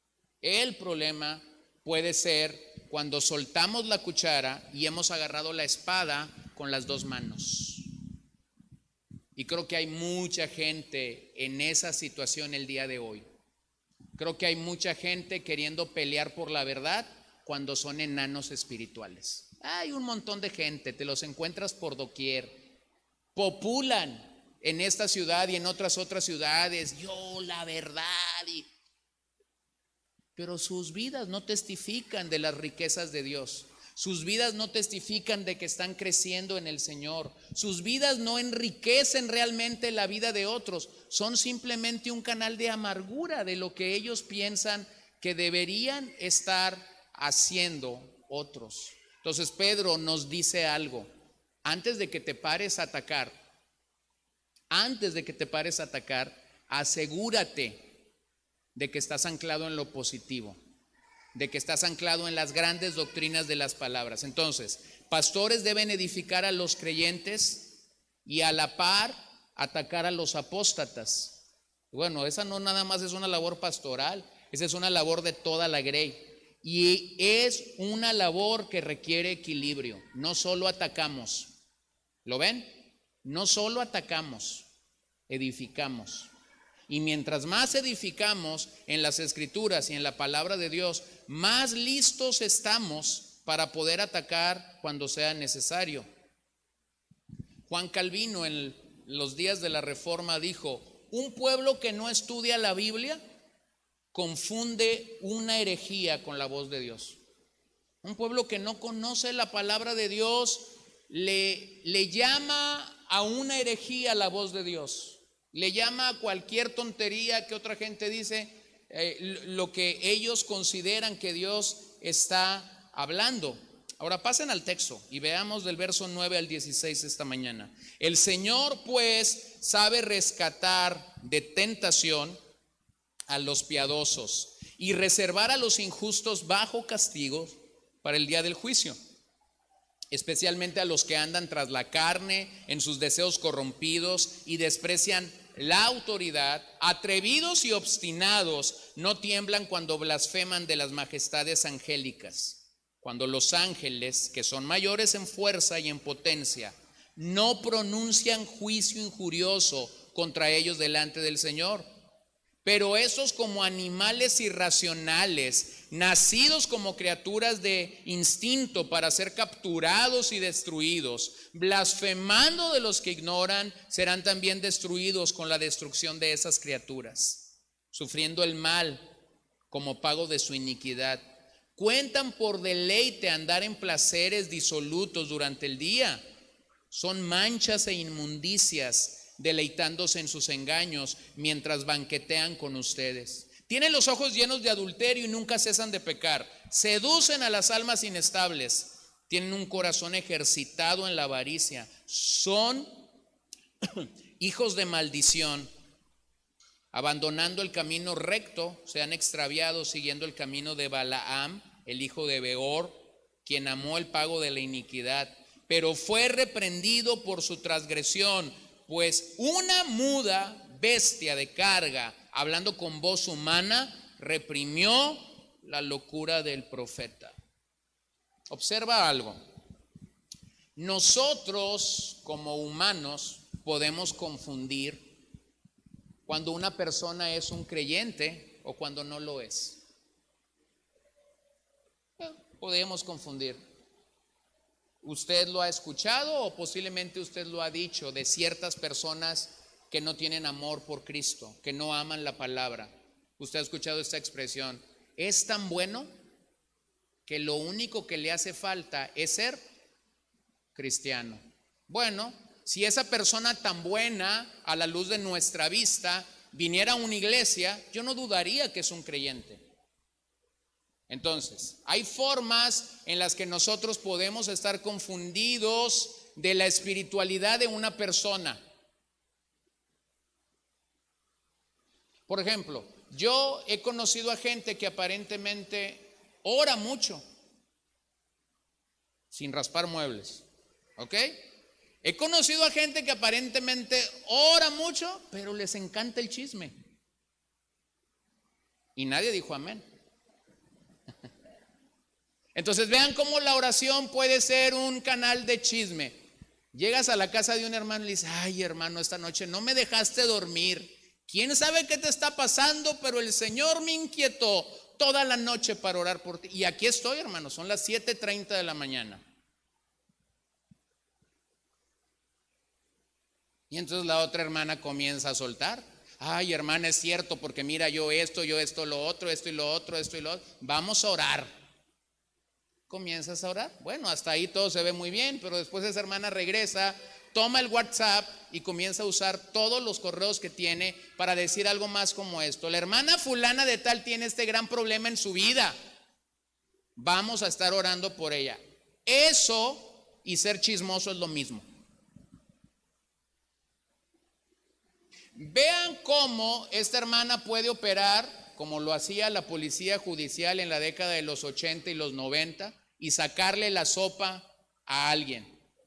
puede ser cuando soltamos la cuchara y hemos agarrado la espada con las dos manos. Y creo que hay mucha gente en esa situación el día de hoy. Creo que hay mucha gente queriendo pelear por la verdad cuando son enanos espirituales. Hay un montón de gente, te los encuentras por doquier. Populan en esta ciudad y en otras ciudades. Yo la verdad. Pero sus vidas no testifican de las riquezas de Dios. Sus vidas no testifican de que están creciendo en el Señor. Sus vidas no enriquecen realmente la vida de otros. Son simplemente un canal de amargura de lo que ellos piensan que deberían estar haciendo otros. Entonces Pedro nos dice algo. Antes de que te pares a atacar, asegúrate de que estás anclado en lo positivo, de que estás anclado en las grandes doctrinas de las palabras. Entonces, pastores deben edificar a los creyentes y a la par atacar a los apóstatas. Bueno, esa no nada más es una labor pastoral, esa es una labor de toda la grey. Y es una labor que requiere equilibrio. No solo atacamos, ¿lo ven? No solo atacamos, edificamos. Y mientras más edificamos en las Escrituras y en la palabra de Dios, más listos estamos para poder atacar cuando sea necesario. Juan Calvino en los días de la Reforma dijo: un pueblo que no estudia la Biblia confunde una herejía con la voz de Dios. Un pueblo que no conoce la palabra de Dios le llama a una herejía la voz de Dios. Le llama a cualquier tontería que otra gente dice, lo que ellos consideran que Dios está hablando. Ahora pasen al texto y veamos del verso 9 al 16 esta mañana. El Señor pues sabe rescatar de tentación a los piadosos y reservar a los injustos bajo castigo para el día del juicio, especialmente a los que andan tras la carne en sus deseos corrompidos y desprecian la autoridad. Atrevidos y obstinados no tiemblan cuando blasfeman de las majestades angélicas, cuando los ángeles, que son mayores en fuerza y en potencia, no pronuncian juicio injurioso contra ellos delante del Señor. Pero esos, como animales irracionales, nacidos como criaturas de instinto para ser capturados y destruidos, blasfemando de los que ignoran, serán también destruidos con la destrucción de esas criaturas, sufriendo el mal como pago de su iniquidad. Cuentan por deleite andar en placeres disolutos durante el día. Son manchas e inmundicias, deleitándose en sus engaños mientras banquetean con ustedes. Tienen los ojos llenos de adulterio y nunca cesan de pecar. Seducen a las almas inestables. Tienen un corazón ejercitado en la avaricia. Son hijos de maldición. Abandonando el camino recto, se han extraviado siguiendo el camino de Balaam, el hijo de Beor, quien amó el pago de la iniquidad, pero fue reprendido por su transgresión. Pues una muda bestia de carga, hablando con voz humana, reprimió la locura del profeta. Observa algo. Nosotros como humanos podemos confundir cuando una persona es un creyente o cuando no lo es. Podemos confundir. Usted lo ha escuchado o posiblemente usted lo ha dicho de ciertas personas que no tienen amor por Cristo, que no aman la palabra. Usted ha escuchado esta expresión: es tan bueno que lo único que le hace falta es ser cristiano. Bueno, si esa persona tan buena a la luz de nuestra vista viniera a una iglesia, yo no dudaría que es un creyente. Entonces, hay formas en las que nosotros podemos estar confundidos de la espiritualidad de una persona. Por ejemplo, yo he conocido a gente que aparentemente ora mucho sin raspar muebles, ¿ok? He conocido a gente que aparentemente ora mucho, pero les encanta el chisme. Y nadie dijo amén. Entonces vean cómo la oración puede ser un canal de chisme. Llegas a la casa de un hermano y le dices: ay, hermano, esta noche no me dejaste dormir. ¿Quién sabe qué te está pasando? Pero el Señor me inquietó toda la noche para orar por ti. Y aquí estoy, hermano, son las 7:30 de la mañana. Y entonces la otra hermana comienza a soltar: ay, hermana, es cierto, porque mira, yo esto, lo otro, esto y lo otro, esto y lo otro. Vamos a orar. Comienzas a orar. Bueno, hasta ahí todo se ve muy bien, pero después esa hermana regresa, toma el WhatsApp y comienza a usar todos los correos que tiene para decir algo más como esto: la hermana fulana de tal tiene este gran problema en su vida. Vamos a estar orando por ella. Eso y ser chismoso es lo mismo. Vean cómo esta hermana puede operar como lo hacía la policía judicial en la década de los 80 y los 90, y sacarle la sopa a alguien.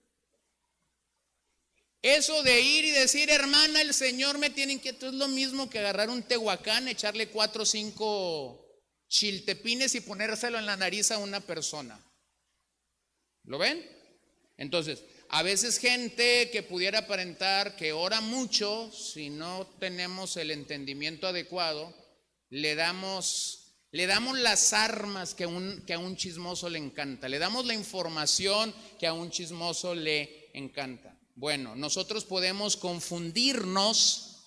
Eso de ir y decir: hermana, el Señor me tiene inquieto, es lo mismo que agarrar un tehuacán, echarle 4 o 5 chiltepines y ponérselo en la nariz a una persona. ¿Lo ven? Entonces, a veces gente que pudiera aparentar que ora mucho, si no tenemos el entendimiento adecuado, le damos las armas que a un chismoso le encanta, le damos la información que a un chismoso le encanta. Bueno, nosotros podemos confundirnos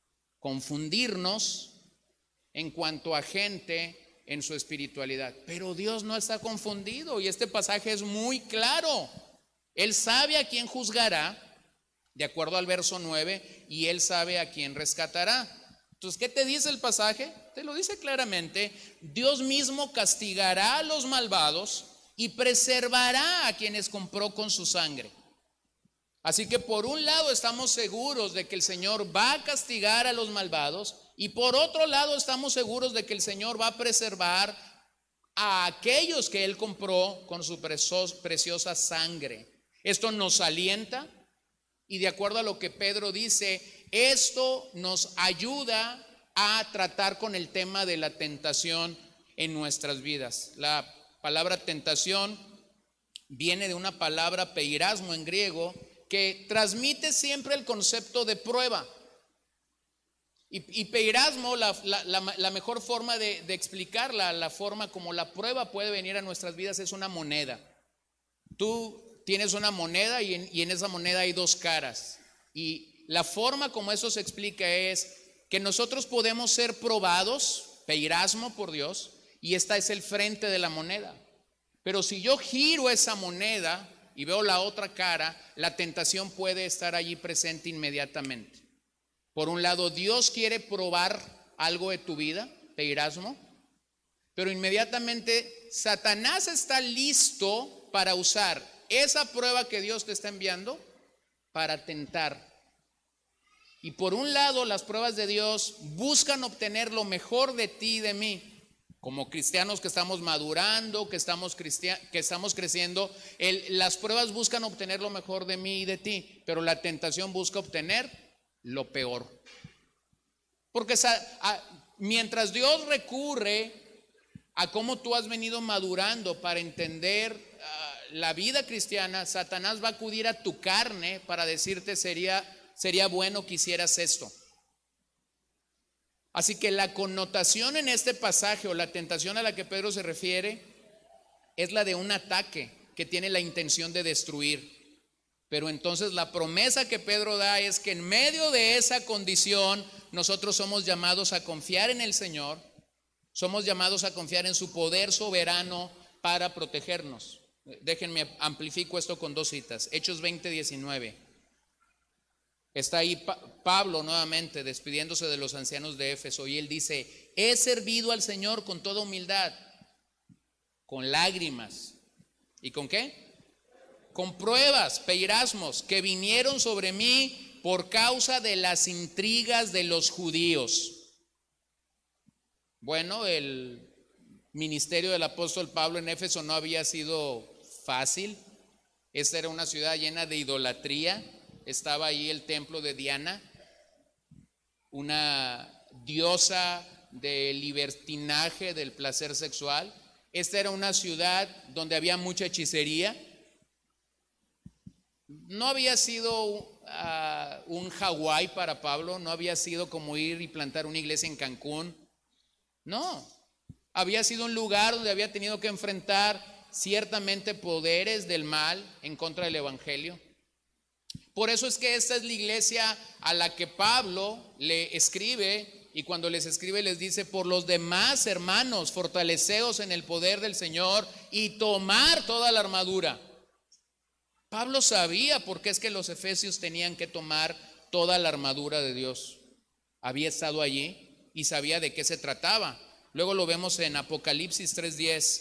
en cuanto a gente en su espiritualidad, pero Dios no está confundido, y este pasaje es muy claro. Él sabe a quién juzgará, de acuerdo al verso 9, y Él sabe a quién rescatará. Entonces, ¿qué te dice el pasaje? Te lo dice claramente: Dios mismo castigará a los malvados y preservará a quienes compró con su sangre. Así que por un lado estamos seguros de que el Señor va a castigar a los malvados, y por otro lado estamos seguros de que el Señor va a preservar a aquellos que Él compró con su preciosa sangre. Esto nos alienta, y de acuerdo a lo que Pedro dice, esto nos ayuda a tratar con el tema de la tentación en nuestras vidas. La palabra tentación viene de una palabra peirasmo en griego, que transmite siempre el concepto de prueba. Y peirasmo, la mejor forma de explicarla, la forma como la prueba puede venir a nuestras vidas es una moneda. Tú tienes una moneda y en esa moneda hay dos caras. Y la forma como eso se explica es que nosotros podemos ser probados, peirasmo por Dios, y esta es el frente de la moneda. Pero si yo giro esa moneda y veo la otra cara, la tentación puede estar allí presente inmediatamente. Por un lado, Dios quiere probar algo de tu vida, peirasmo, pero inmediatamente Satanás está listo para usar esa prueba que Dios te está enviando para tentar. Y por un lado, las pruebas de Dios buscan obtener lo mejor de ti y de mí. Como cristianos que estamos madurando, que estamos creciendo, las pruebas buscan obtener lo mejor de mí y de ti, pero la tentación busca obtener lo peor. Porque mientras Dios recurre a cómo tú has venido madurando para entender la vida cristiana, Satanás va a acudir a tu carne para decirte sería bueno que hicieras esto. Así que la connotación en este pasaje o la tentación a la que Pedro se refiere es la de un ataque que tiene la intención de destruir. Pero entonces la promesa que Pedro da es que en medio de esa condición nosotros somos llamados a confiar en el Señor, somos llamados a confiar en su poder soberano para protegernos. Déjenme amplifico esto con dos citas. Hechos 20:19. Está ahí Pablo nuevamente despidiéndose de los ancianos de Éfeso y él dice: he servido al Señor con toda humildad, con lágrimas. ¿Y con qué? Con pruebas, peirasmos que vinieron sobre mí por causa de las intrigas de los judíos. Bueno, el ministerio del apóstol Pablo en Éfeso no había sido fácil. Esta era una ciudad llena de idolatría. Estaba ahí el templo de Diana, una diosa del libertinaje, del placer sexual. Esta era una ciudad donde había mucha hechicería. No había sido un Hawái para Pablo, no había sido como ir y plantar una iglesia en Cancún. No, había sido un lugar donde había tenido que enfrentar ciertamente poderes del mal en contra del evangelio. Por eso es que esta es la iglesia a la que Pablo le escribe, y cuando les escribe les dice: por los demás, hermanos, fortaleceos en el poder del Señor y tomar toda la armadura. Pablo sabía por qué es que los efesios tenían que tomar toda la armadura de Dios. Había estado allí y sabía de qué se trataba. Luego lo vemos en Apocalipsis 3:10.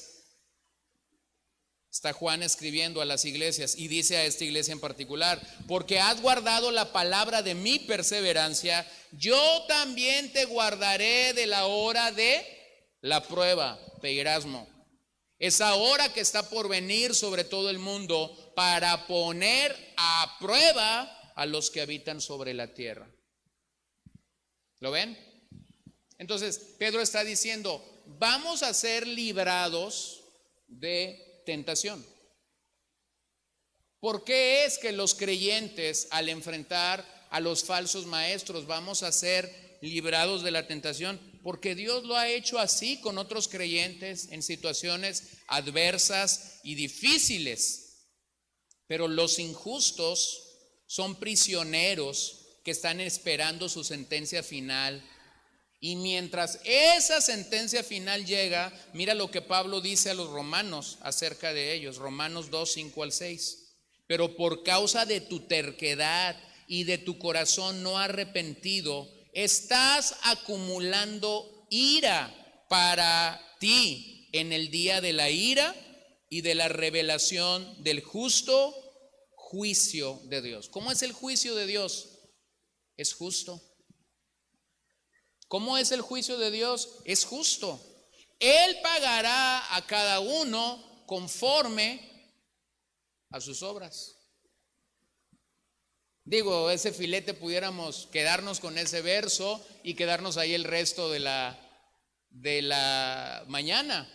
Está Juan escribiendo a las iglesias y dice a esta iglesia en particular: porque has guardado la palabra de mi perseverancia, yo también te guardaré de la hora de la prueba, peirasmo. Esa hora que está por venir sobre todo el mundo para poner a prueba a los que habitan sobre la tierra. ¿Lo ven? Entonces Pedro está diciendo: vamos a ser librados de tentación. ¿Por qué es que los creyentes, al enfrentar a los falsos maestros, vamos a ser librados de la tentación? Porque Dios lo ha hecho así con otros creyentes en situaciones adversas y difíciles. Pero los injustos son prisioneros que están esperando su sentencia final. Y mientras esa sentencia final llega, mira lo que Pablo dice a los romanos acerca de ellos. Romanos 2:5-6. Pero por causa de tu terquedad y de tu corazón no arrepentido, estás acumulando ira para ti en el día de la ira y de la revelación del justo juicio de Dios. ¿Cómo es el juicio de Dios? Es justo. ¿Cómo es el juicio de Dios? Es justo. Él pagará a cada uno conforme a sus obras. Digo, ese filete pudiéramos quedarnos con ese verso y quedarnos ahí el resto de la mañana.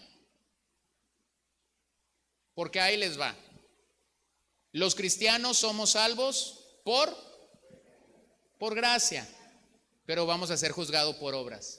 Porque ahí les va. Los cristianos somos salvos por gracia. pero vamos a ser juzgados por obras.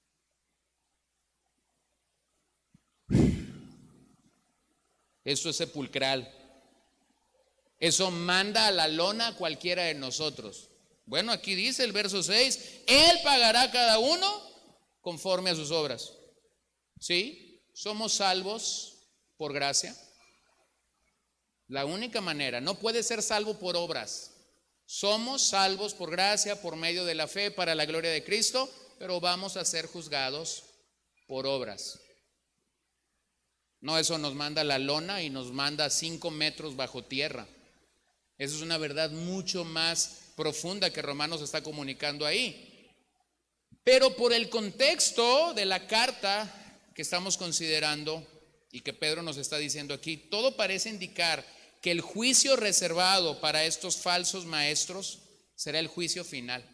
Eso es sepulcral. Eso manda a la lona a cualquiera de nosotros. Bueno, aquí dice el verso 6, Él pagará a cada uno conforme a sus obras. ¿Sí? Somos salvos por gracia. La única manera, no puede ser salvo por obras. Somos salvos por gracia, por medio de la fe, para la gloria de Cristo, pero vamos a ser juzgados por obras. No, eso nos manda a la lona y nos manda 5 metros bajo tierra. Eso es una verdad mucho más profunda que Romanos está comunicando ahí. Pero por el contexto de la carta que estamos considerando y que Pedro nos está diciendo aquí, todo parece indicar que el juicio reservado para estos falsos maestros será el juicio final.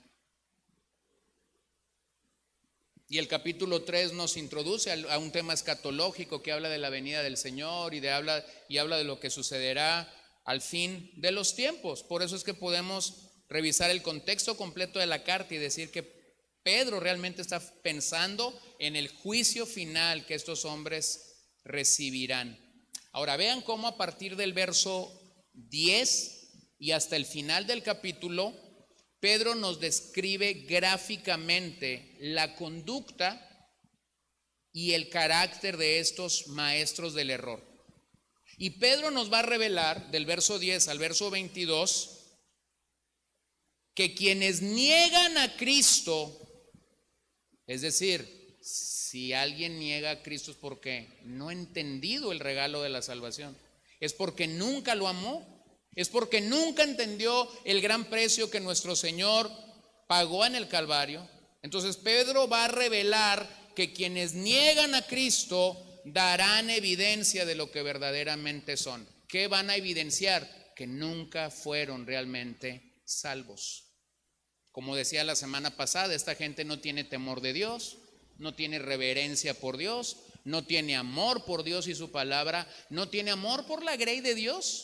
Y el capítulo 3 nos introduce a un tema escatológico que habla de la venida del Señor y habla de lo que sucederá al fin de los tiempos. Por eso es que podemos revisar el contexto completo de la carta y decir que Pedro realmente está pensando en el juicio final que estos hombres recibirán. Ahora vean cómo a partir del verso 10 y hasta el final del capítulo, Pedro nos describe gráficamente la conducta y el carácter de estos maestros del error. Y Pedro nos va a revelar del verso 10 al verso 22 que quienes niegan a Cristo, es decir, si alguien niega a Cristo es porque no ha entendido el regalo de la salvación, es porque nunca lo amó, es porque nunca entendió el gran precio que nuestro Señor pagó en el Calvario. Entonces Pedro va a revelar que quienes niegan a Cristo darán evidencia de lo que verdaderamente son. ¿Qué van a evidenciar? Que nunca fueron realmente salvos. Como decía la semana pasada, esta gente no tiene temor de Dios, no tiene reverencia por Dios, no tiene amor por Dios y su palabra, no tiene amor por la grey de Dios.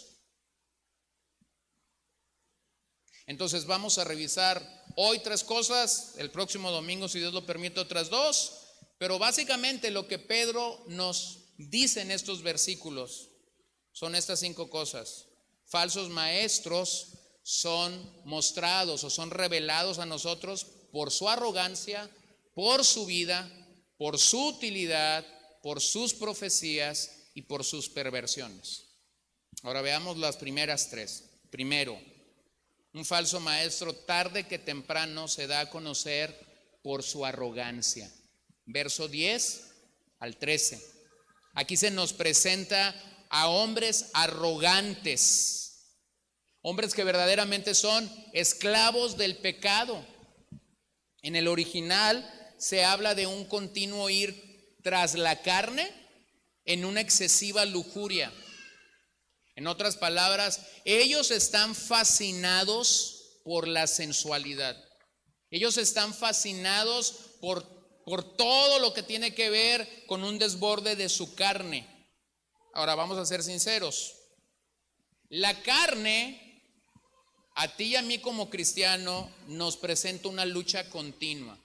Entonces vamos a revisar hoy 3 cosas, el próximo domingo, si Dios lo permite, otras 2, pero básicamente lo que Pedro nos dice en estos versículos son estas 5 cosas. Falsos maestros son mostrados o son revelados a nosotros por su arrogancia, por su vida, por su utilidad, por sus profecías y por sus perversiones. Ahora veamos las primeras 3. Primero, un falso maestro tarde que temprano se da a conocer por su arrogancia. Verso 10 al 13. Aquí se nos presenta a hombres arrogantes, hombres que verdaderamente son esclavos del pecado. En el original se habla de un continuo ir tras la carne en una excesiva lujuria. En otras palabras, ellos están fascinados por la sensualidad. Ellos están fascinados por todo lo que tiene que ver con un desborde de su carne. Ahora vamos a ser sinceros. La carne, a ti y a mí como cristiano, nos presenta una lucha continua.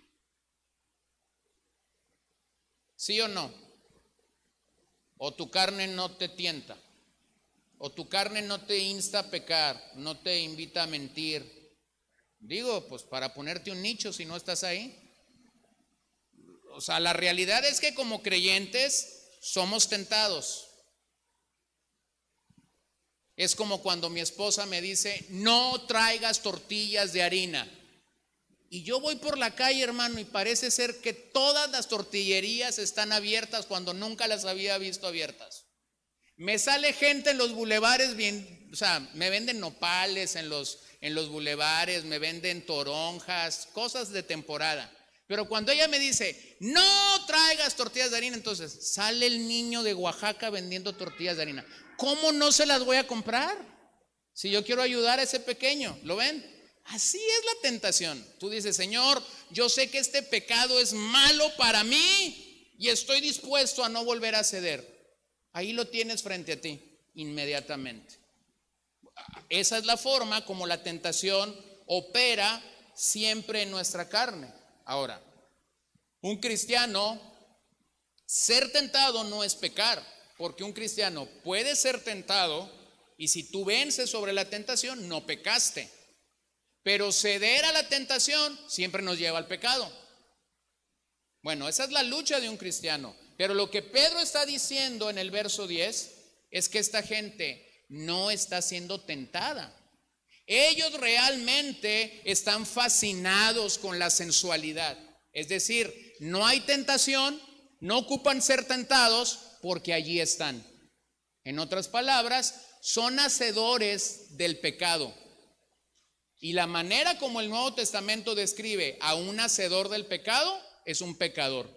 ¿Sí o no? O tu carne no te tienta. O tu carne no te insta a pecar, no te invita a mentir. Digo, pues para ponerte un nicho si no estás ahí. O sea, la realidad es que como creyentes somos tentados. Es como cuando mi esposa me dice, no traigas tortillas de harina. Y yo voy por la calle, hermano, y parece ser que todas las tortillerías están abiertas cuando nunca las había visto abiertas. Me sale gente en los bulevares, bien, o sea, me venden nopales en los bulevares, me venden toronjas, cosas de temporada. Pero cuando ella me dice, no traigas tortillas de harina, entonces sale el niño de Oaxaca vendiendo tortillas de harina. ¿Cómo no se las voy a comprar? Si yo quiero ayudar a ese pequeño, ¿lo ven? Así es la tentación. Tú dices, Señor, yo sé que este pecado es malo para mí y estoy dispuesto a no volver a ceder. Ahí lo tienes frente a ti, inmediatamente. Esa es la forma como la tentación opera siempre en nuestra carne. Ahora, un cristiano, ser tentado no es pecar, porque un cristiano puede ser tentado y si tú vences sobre la tentación, no pecaste. Pero ceder a la tentación siempre nos lleva al pecado. Bueno, esa es la lucha de un cristiano. Pero lo que Pedro está diciendo en el verso 10 es que esta gente no está siendo tentada. Ellos realmente están fascinados con la sensualidad. Es decir, no hay tentación, no ocupan ser tentados porque allí están. En otras palabras, son hacedores del pecado. Y la manera como el Nuevo Testamento describe a un hacedor del pecado es un pecador.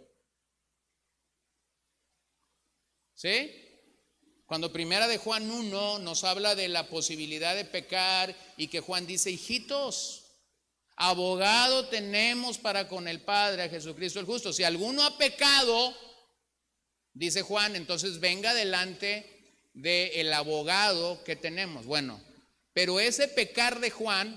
¿Sí? Cuando primera de Juan 1 nos habla de la posibilidad de pecar y que Juan dice, hijitos, abogado tenemos para con el Padre, a Jesucristo el justo. Si alguno ha pecado, dice Juan, entonces venga delante del abogado que tenemos. Bueno, pero ese pecar de Juan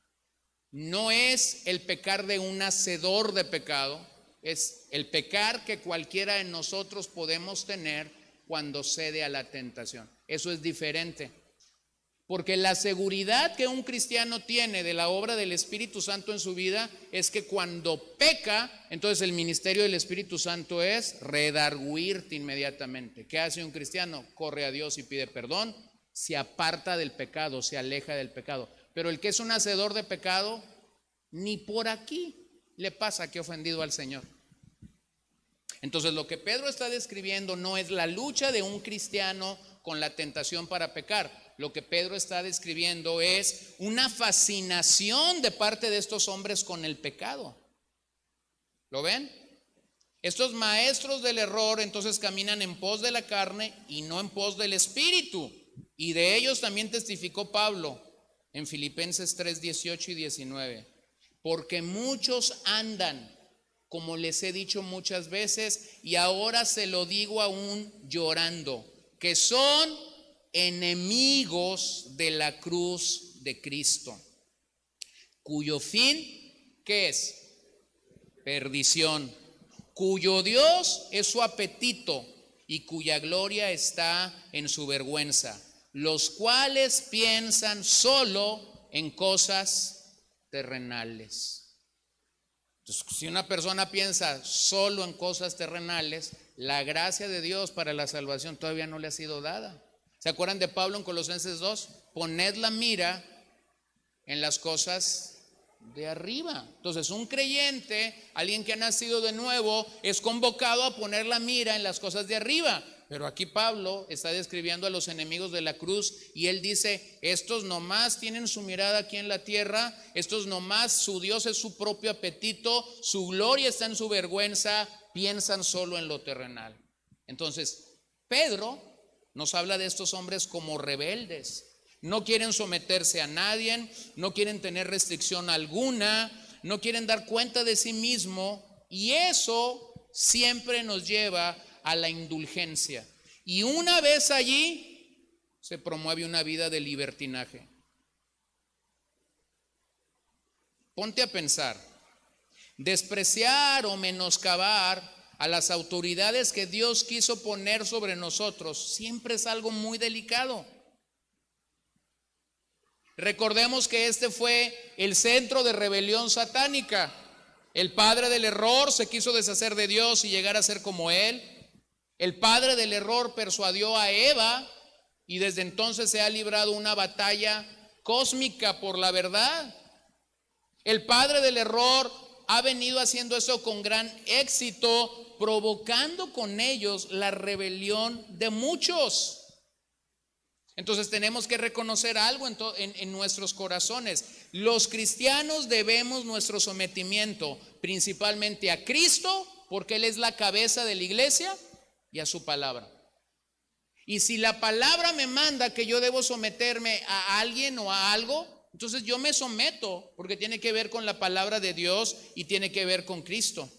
no es el pecar de un hacedor de pecado, es el pecar que cualquiera de nosotros podemos tener cuando cede a la tentación. Eso es diferente. Porque la seguridad que un cristiano tiene de la obra del Espíritu Santo en su vida es que cuando peca, entonces el ministerio del Espíritu Santo es redarguirte inmediatamente. ¿Qué hace un cristiano? Corre a Dios y pide perdón, se aparta del pecado, se aleja del pecado. Pero el que es un hacedor de pecado, ni por aquí le pasa que ha ofendido al Señor. Entonces lo que Pedro está describiendo no es la lucha de un cristiano con la tentación para pecar. Lo que Pedro está describiendo es una fascinación de parte de estos hombres con el pecado. ¿Lo ven? Estos maestros del error entonces caminan en pos de la carne y no en pos del Espíritu. Y de ellos también testificó Pablo en Filipenses 3, 18 y 19. Porque muchos andan, como les he dicho muchas veces, y ahora se lo digo aún llorando, que son enemigos de la cruz de Cristo, cuyo fin, ¿qué es? Perdición, cuyo Dios es su apetito y cuya gloria está en su vergüenza, los cuales piensan solo en cosas terrenales. Entonces, si una persona piensa solo en cosas terrenales, la gracia de Dios para la salvación todavía no le ha sido dada. ¿Se acuerdan de Pablo en Colosenses 2? Poned la mira en las cosas de arriba. Entonces, un creyente, alguien que ha nacido de nuevo, es convocado a poner la mira en las cosas de arriba. Pero aquí Pablo está describiendo a los enemigos de la cruz y él dice, estos nomás tienen su mirada aquí en la tierra, estos nomás, su Dios es su propio apetito, su gloria está en su vergüenza, piensan solo en lo terrenal. Entonces, Pedro nos habla de estos hombres como rebeldes. No quieren someterse a nadie, no quieren tener restricción alguna, no quieren dar cuenta de sí mismo y eso siempre nos lleva a la indulgencia. Y una vez allí se promueve una vida de libertinaje. Ponte a pensar, despreciar o menoscabar a las autoridades que Dios quiso poner sobre nosotros siempre es algo muy delicado. Recordemos que este fue el centro de rebelión satánica. El padre del error se quiso deshacer de Dios y llegar a ser como él. El padre del error persuadió a Eva y desde entonces se ha librado una batalla cósmica por la verdad. El padre del error ha venido haciendo eso con gran éxito, provocando con ellos la rebelión de muchos. Entonces tenemos que reconocer algo en nuestros corazones. Los cristianos debemos nuestro sometimiento principalmente a Cristo, porque Él es la cabeza de la iglesia, y a su palabra. Y si la palabra me manda que yo debo someterme a alguien o a algo, entonces yo me someto, porque tiene que ver con la palabra de Dios y tiene que ver con Cristo.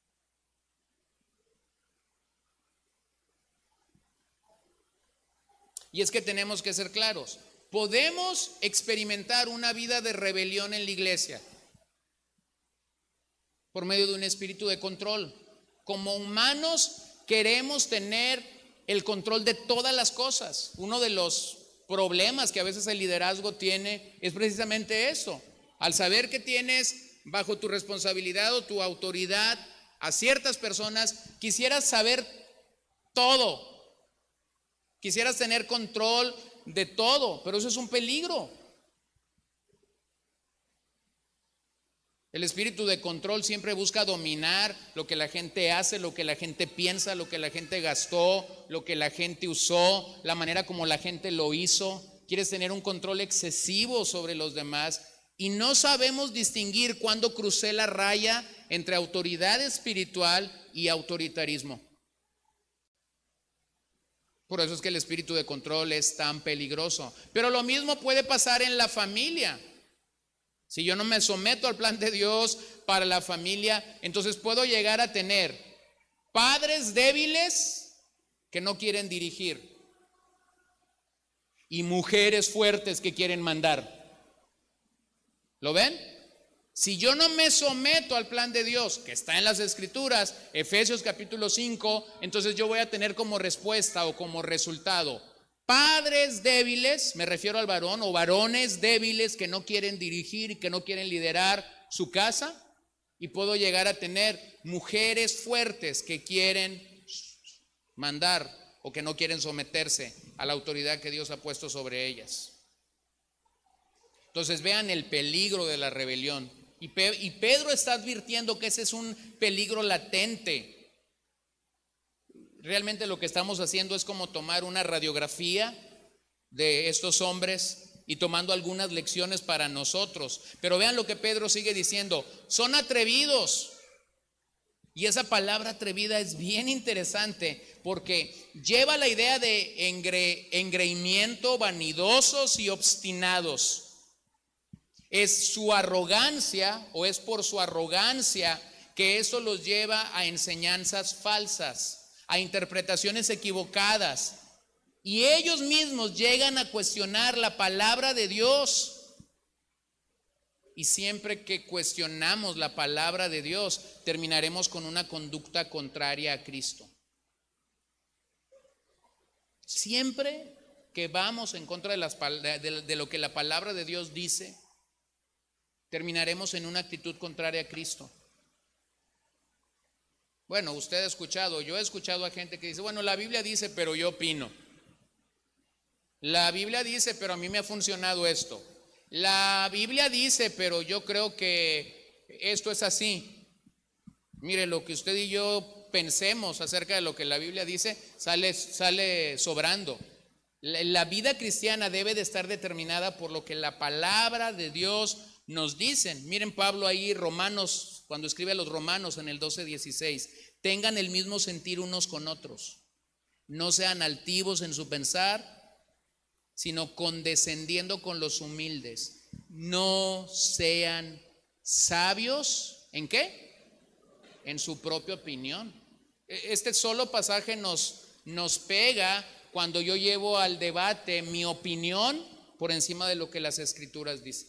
Y es que tenemos que ser claros. Podemos experimentar una vida de rebelión en la iglesia. por medio de un espíritu de control. Como humanos queremos tener el control de todas las cosas. Uno de los problemas que a veces el liderazgo tiene es precisamente eso. Al saber que tienes bajo tu responsabilidad o tu autoridad a ciertas personas, quisieras saber todo. Quisieras tener control de todo, pero eso es un peligro. El espíritu de control siempre busca dominar lo que la gente hace, lo que la gente piensa, lo que la gente gastó, lo que la gente usó, la manera como la gente lo hizo. Quieres tener un control excesivo sobre los demás y no sabemos distinguir cuándo crucé la raya entre autoridad espiritual y autoritarismo. Por eso es que el espíritu de control es tan peligroso. Pero lo mismo puede pasar en la familia. Si yo no me someto al plan de Dios para la familia, entonces puedo llegar a tener padres débiles que no quieren dirigir y mujeres fuertes que quieren mandar. ¿Lo ven? Si yo no me someto al plan de Dios, que está en las Escrituras, Efesios capítulo 5, entonces yo voy a tener como respuesta o como resultado padres débiles, me refiero al varón, o varones débiles que no quieren dirigir y que no quieren liderar su casa, y puedo llegar a tener mujeres fuertes que quieren mandar o que no quieren someterse a la autoridad que Dios ha puesto sobre ellas. Entonces vean el peligro de la rebelión. Y Pedro está advirtiendo que ese es un peligro latente. Realmente lo que estamos haciendo es como tomar una radiografía de estos hombres y tomando algunas lecciones para nosotros. Pero vean lo que Pedro sigue diciendo: son atrevidos. Y esa palabra atrevida es bien interesante porque lleva la idea de engreimiento, vanidosos y obstinados. Es su arrogancia, o es por su arrogancia que eso los lleva a enseñanzas falsas, a interpretaciones equivocadas, y ellos mismos llegan a cuestionar la palabra de Dios. Y siempre que cuestionamos la palabra de Dios, terminaremos con una conducta contraria a Cristo. Siempre que vamos en contra de lo que la palabra de Dios dice, terminaremos en una actitud contraria a Cristo. Bueno, usted ha escuchado, yo he escuchado a gente que dice: bueno, la Biblia dice, pero yo opino. La Biblia dice, pero a mí me ha funcionado esto. La Biblia dice, pero yo creo que esto es así. Mire, lo que usted y yo pensemos acerca de lo que la Biblia dice sale sobrando. La vida cristiana debe de estar determinada por lo que la palabra de Dios nos dice. Miren Pablo ahí, Romanos, cuando escribe a los Romanos en el 12:16: tengan el mismo sentir unos con otros, no sean altivos en su pensar, sino condescendiendo con los humildes. No sean sabios, ¿en qué? En su propia opinión. Este solo pasaje nos pega cuando yo llevo al debate mi opinión por encima de lo que las Escrituras dicen.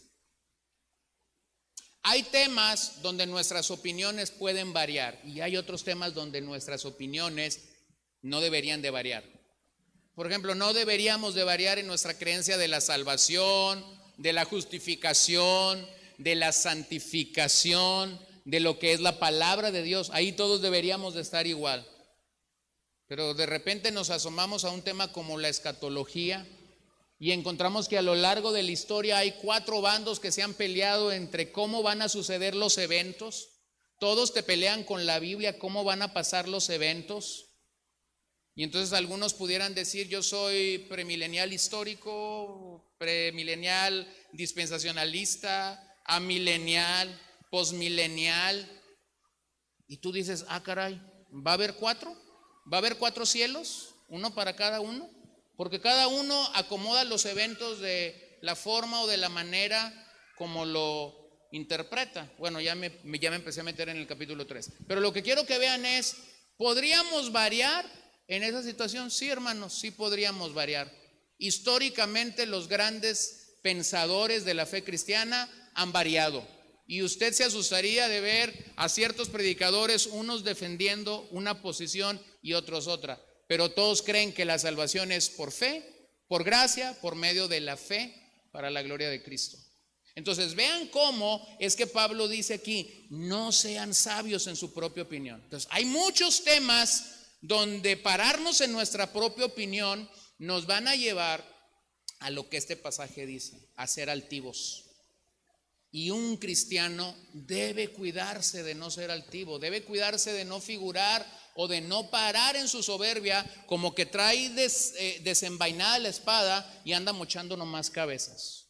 Hay temas donde nuestras opiniones pueden variar y hay otros temas donde nuestras opiniones no deberían de variar. Por ejemplo, no deberíamos de variar en nuestra creencia de la salvación, de la justificación, de la santificación, de lo que es la palabra de Dios. Ahí todos deberíamos de estar igual. Pero de repente nos asomamos a un tema como la escatología y encontramos que a lo largo de la historia hay 4 bandos que se han peleado entre cómo van a suceder los eventos. Todos te pelean con la Biblia cómo van a pasar los eventos. Y entonces algunos pudieran decir: yo soy premilenial histórico, premilenial dispensacionalista, amilenial, posmilenial. Y tú dices: ah, caray, ¿va a haber 4? ¿Va a haber 4 cielos? ¿Uno para cada uno? Porque cada uno acomoda los eventos de la forma o de la manera como lo interpreta. Bueno, ya me empecé a meter en el capítulo 3. Pero lo que quiero que vean es: ¿podríamos variar en esa situación? Sí, hermanos, sí podríamos variar. Históricamente los grandes pensadores de la fe cristiana han variado y usted se asustaría de ver a ciertos predicadores, unos defendiendo una posición y otros otra, pero todos creen que la salvación es por fe, por gracia, por medio de la fe, para la gloria de Cristo. Entonces vean cómo es que Pablo dice aquí, no sean sabios en su propia opinión. Entonces hay muchos temas donde pararnos en nuestra propia opinión nos van a llevar a lo que este pasaje dice, a ser altivos. Y un cristiano debe cuidarse de no ser altivo, debe cuidarse de no figurar o de no parar en su soberbia como que trae desenvainada la espada y anda mochando nomás cabezas.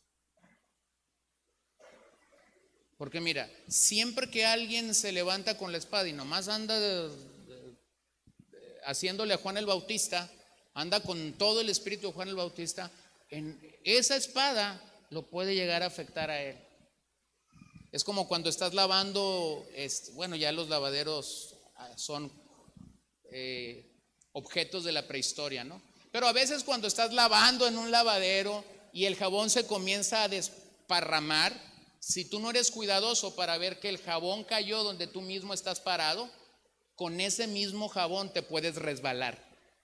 Porque mira, siempre que alguien se levanta con la espada y nomás anda haciéndole a Juan el Bautista, anda con todo el espíritu de Juan el Bautista, en esa espada lo puede llegar a afectar a él. Es como cuando estás lavando, bueno, ya los lavaderos son objetos de la prehistoria, ¿no? Pero a veces cuando estás lavando en un lavadero y el jabón se comienza a desparramar, si tú no eres cuidadoso para ver que el jabón cayó donde tú mismo estás parado, con ese mismo jabón te puedes resbalar.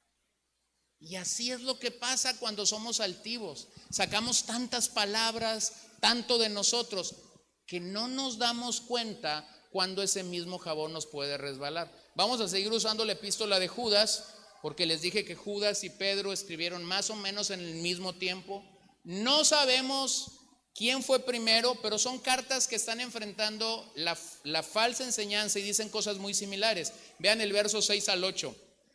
Y así es lo que pasa cuando somos altivos. Sacamos tantas palabras, tanto de nosotros, que no nos damos cuenta cuando ese mismo jabón nos puede resbalar. Vamos a seguir usando la epístola de Judas, porque les dije que Judas y Pedro escribieron más o menos en el mismo tiempo. No sabemos quién fue primero, pero son cartas que están enfrentando la falsa enseñanza y dicen cosas muy similares. Vean el verso 6 al 8.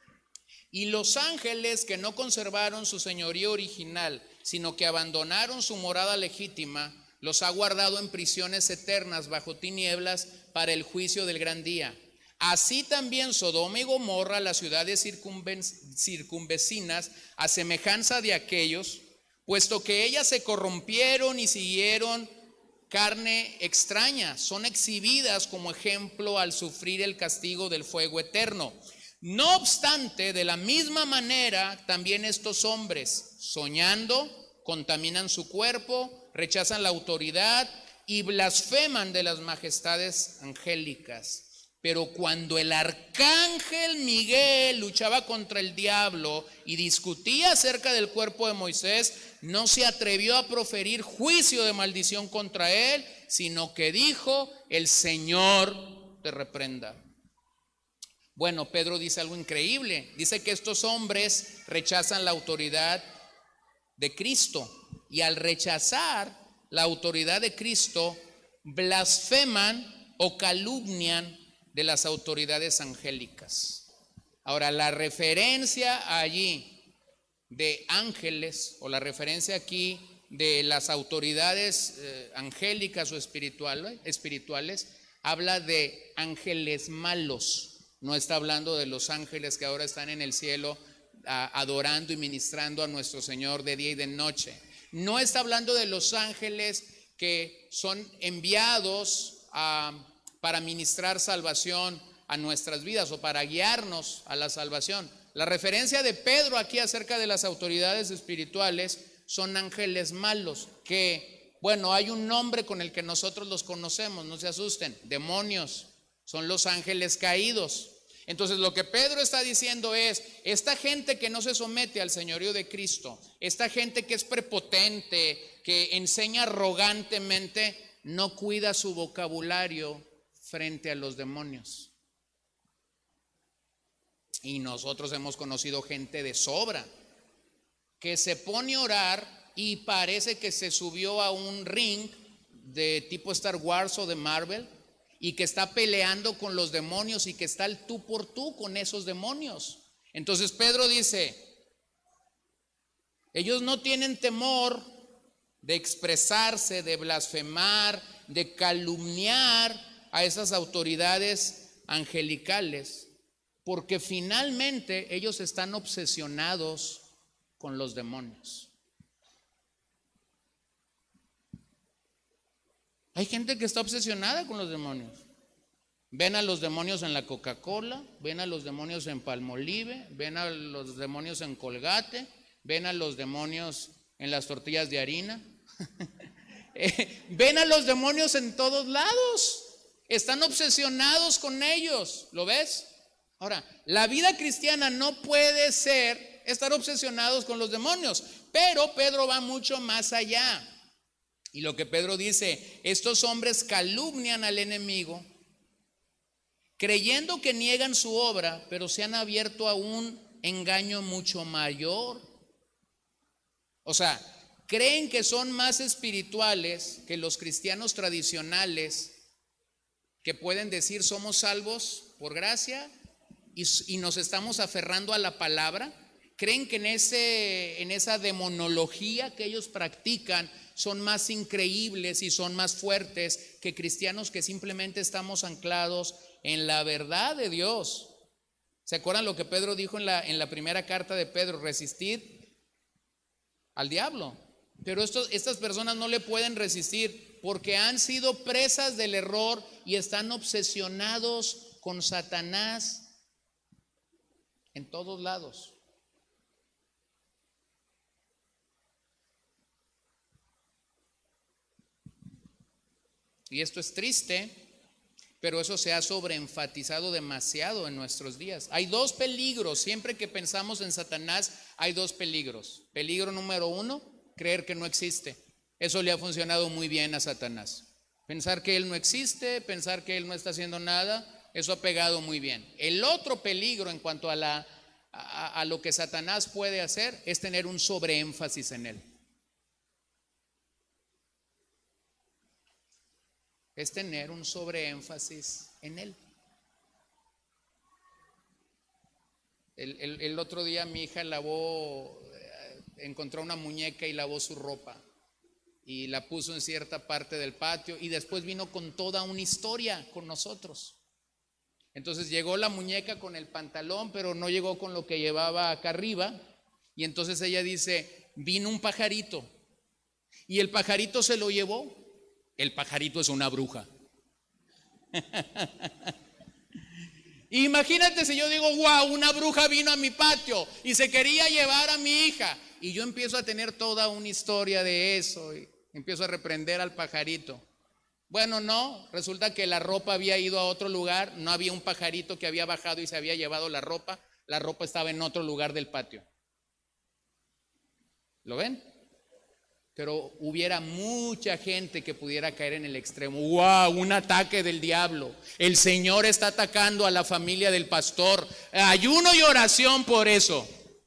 Y los ángeles que no conservaron su señorío original, sino que abandonaron su morada legítima, los ha guardado en prisiones eternas bajo tinieblas para el juicio del gran día. Así también Sodoma y Gomorra, las ciudades circunvecinas, a semejanza de aquellos, puesto que ellas se corrompieron y siguieron carne extraña, son exhibidas como ejemplo al sufrir el castigo del fuego eterno. No obstante, de la misma manera, también estos hombres, soñando, contaminan su cuerpo, rechazan la autoridad y blasfeman de las majestades angélicas. Pero cuando el arcángel Miguel luchaba contra el diablo y discutía acerca del cuerpo de Moisés, no se atrevió a proferir juicio de maldición contra él, sino que dijo: el Señor te reprenda. Bueno, Pedro dice algo increíble. Dice que estos hombres rechazan la autoridad de Cristo, y al rechazar la autoridad de Cristo, blasfeman o calumnian de las autoridades angélicas. Ahora, la referencia allí de ángeles, o la referencia aquí de las autoridades angélicas o espirituales, habla de ángeles malos. No está hablando de los ángeles que ahora están en el cielo adorando y ministrando a nuestro Señor de día y de noche. No está hablando de los ángeles que son enviados para ministrar salvación a nuestras vidas o para guiarnos a la salvación. La referencia de Pedro aquí acerca de las autoridades espirituales son ángeles malos que, bueno, hay un nombre con el que nosotros los conocemos, no se asusten, demonios, son los ángeles caídos. Entonces lo que Pedro está diciendo es, esta gente que no se somete al señorío de Cristo, esta gente que es prepotente, que enseña arrogantemente, no cuida su vocabulario frente a los demonios. Y nosotros hemos conocido gente de sobra que se pone a orar y parece que se subió a un ring de tipo Star Wars o de Marvel y que está peleando con los demonios y que está al tú por tú con esos demonios. Entonces Pedro dice, ellos no tienen temor de expresarse, de blasfemar, de calumniar a esas autoridades angelicales, porque finalmente ellos están obsesionados con los demonios. Hay gente que está obsesionada con los demonios. Ven a los demonios en la Coca-Cola, ven a los demonios en Palmolive, ven a los demonios en Colgate, ven a los demonios en las tortillas de harina. ven a los demonios en todos lados, están obsesionados con ellos, ¿lo ves? Ahora, la vida cristiana no puede ser estar obsesionados con los demonios, pero Pedro va mucho más allá. Y lo que Pedro dice, estos hombres calumnian al enemigo, creyendo que niegan su obra, pero se han abierto a un engaño mucho mayor. O sea, creen que son más espirituales que los cristianos tradicionales, que pueden decir somos salvos por gracia y nos estamos aferrando a la palabra. Creen que en esa demonología que ellos practican son más increíbles y son más fuertes que cristianos que simplemente estamos anclados en la verdad de Dios. ¿Se acuerdan lo que Pedro dijo en la primera carta de Pedro? Resistir al diablo. Pero estas personas no le pueden resistir porque han sido presas del error y están obsesionados con Satanás en todos lados. Y esto es triste, pero eso se ha sobreenfatizado demasiado en nuestros días. Hay dos peligros, siempre que pensamos en Satanás, hay dos peligros. Peligro número uno, creer que no existe. Eso le ha funcionado muy bien a Satanás. Pensar que él no existe, pensar que él no está haciendo nada, eso ha pegado muy bien. El otro peligro en cuanto a lo que Satanás puede hacer es tener un sobreénfasis en él. Es tener un sobreénfasis en él. El otro día mi hija encontró una muñeca y lavó su ropa y la puso en cierta parte del patio y después vino con toda una historia con nosotros. Entonces llegó la muñeca con el pantalón, pero no llegó con lo que llevaba acá arriba, y entonces ella dice, vino un pajarito y el pajarito se lo llevó. El pajarito es una bruja. Imagínate si yo digo, wow, una bruja vino a mi patio y se quería llevar a mi hija, y yo empiezo a tener toda una historia de eso y empiezo a reprender al pajarito. Bueno, no, resulta que la ropa había ido a otro lugar, no había un pajarito que había bajado y se había llevado la ropa estaba en otro lugar del patio. ¿Lo ven? Pero hubiera mucha gente que pudiera caer en el extremo. ¡Wow! Un ataque del diablo. El Señor está atacando a la familia del pastor. Ayuno y oración por eso.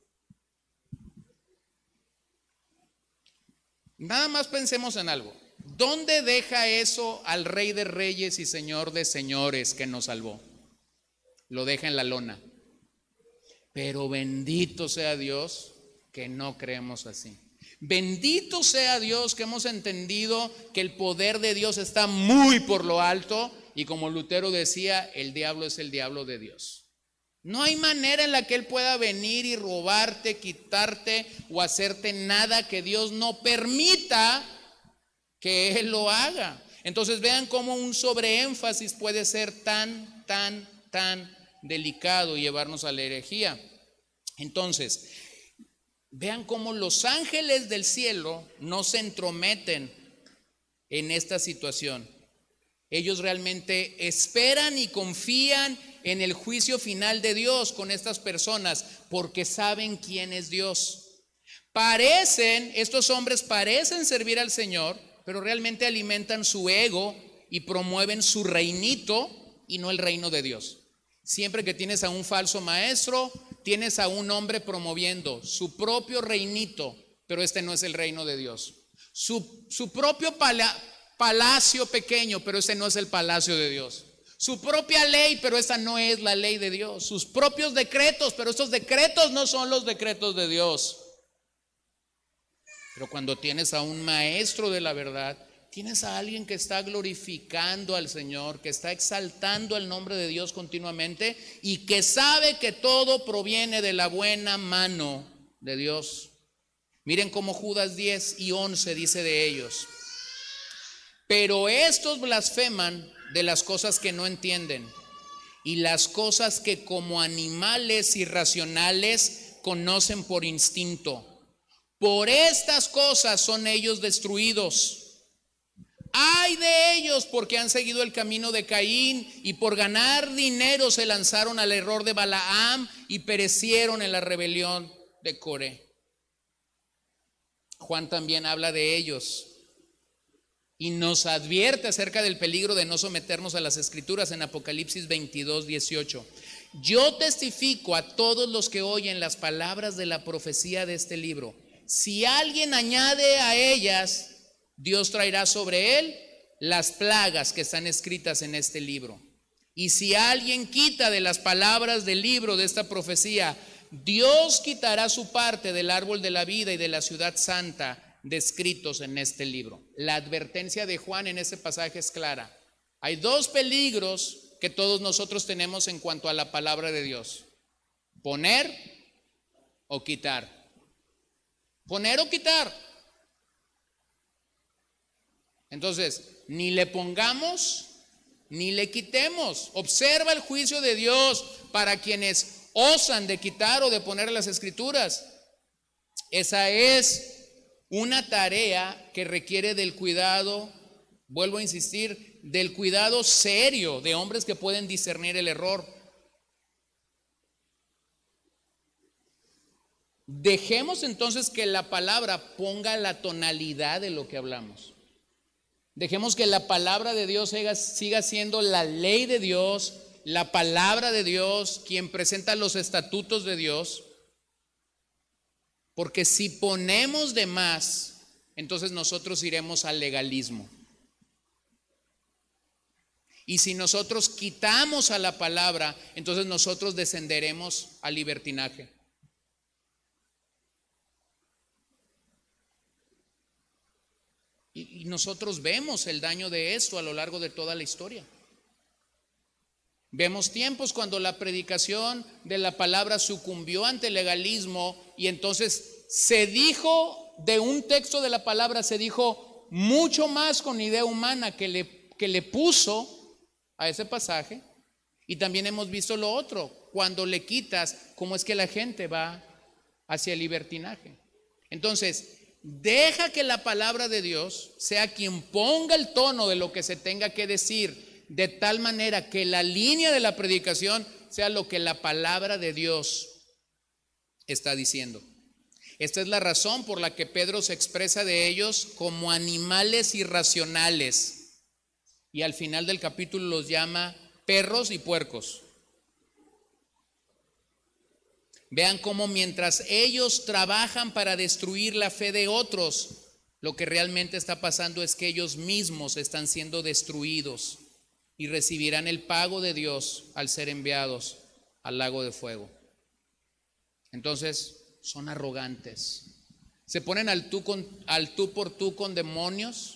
Nada más pensemos en algo. ¿Dónde deja eso al Rey de Reyes y Señor de Señores que nos salvó? Lo deja en la lona. Pero bendito sea Dios que no creemos así. Bendito sea Dios que hemos entendido que el poder de Dios está muy por lo alto, y como Lutero decía, el diablo es el diablo de Dios. No hay manera en la que él pueda venir y robarte, quitarte o hacerte nada que Dios no permita que él lo haga. Entonces vean cómo un sobreénfasis puede ser tan delicado y llevarnos a la herejía. Entonces, vean cómo los ángeles del cielo no se entrometen en esta situación. Ellos realmente esperan y confían en el juicio final de Dios con estas personas porque saben quién es Dios. Estos hombres parecen servir al Señor, pero realmente alimentan su ego y promueven su reinito y no el reino de Dios. Siempre que tienes a un falso maestro, tienes a un hombre promoviendo su propio reinito, pero este no es el reino de Dios. Su propio palacio pequeño, pero este no es el palacio de Dios. Su propia ley, pero esta no es la ley de Dios. Sus propios decretos, pero estos decretos no son los decretos de Dios. Pero cuando tienes a un maestro de la verdad, tienes a alguien que está glorificando al Señor, que está exaltando el nombre de Dios continuamente y que sabe que todo proviene de la buena mano de Dios. Miren cómo Judas 10 y 11 dice de ellos: pero estos blasfeman de las cosas que no entienden y las cosas que como animales irracionales conocen por instinto. Por estas cosas son ellos destruidos. ¡ay de ellos! Porque han seguido el camino de Caín y por ganar dinero se lanzaron al error de Balaam y perecieron en la rebelión de Coré. Juan también habla de ellos y nos advierte acerca del peligro de no someternos a las escrituras en Apocalipsis 22:18. Yo testifico a todos los que oyen las palabras de la profecía de este libro. Si alguien añade a ellas, Dios traerá sobre él las plagas que están escritas en este libro. Y si alguien quita de las palabras del libro de esta profecía, Dios quitará su parte del árbol de la vida y de la ciudad santa descritos en este libro. La advertencia de Juan en ese pasaje es clara. Hay dos peligros que todos nosotros tenemos en cuanto a la palabra de Dios: poner o quitar. Poner o quitar. Entonces, ni le pongamos ni le quitemos. Observa el juicio de Dios para quienes osan de quitar o de poner las escrituras. Esa es una tarea que requiere del cuidado, vuelvo a insistir, del cuidado serio de hombres que pueden discernir el error. Dejemos entonces que la palabra ponga la tonalidad de lo que hablamos. Dejemos que la palabra de Dios siga siendo la ley de Dios, la palabra de Dios, quien presenta los estatutos de Dios. Porque si ponemos de más, entonces nosotros iremos al legalismo. Y si nosotros quitamos a la palabra, entonces nosotros descenderemos al libertinaje. Y nosotros vemos el daño de esto a lo largo de toda la historia. Vemos tiempos cuando la predicación de la palabra sucumbió ante el legalismo y entonces se dijo de un texto de la palabra, se dijo mucho más con idea humana que le puso a ese pasaje. Y también hemos visto lo otro, cuando le quitas, cómo es que la gente va hacia el libertinaje. Entonces, deja que la palabra de Dios sea quien ponga el tono de lo que se tenga que decir, de tal manera que la línea de la predicación sea lo que la palabra de Dios está diciendo. Esta es la razón por la que Pedro se expresa de ellos como animales irracionales y al final del capítulo los llama perros y puercos. Vean cómo mientras ellos trabajan para destruir la fe de otros, lo que realmente está pasando es que ellos mismos están siendo destruidos y recibirán el pago de Dios al ser enviados al lago de fuego. Entonces, son arrogantes. Se ponen al tú por tú con demonios.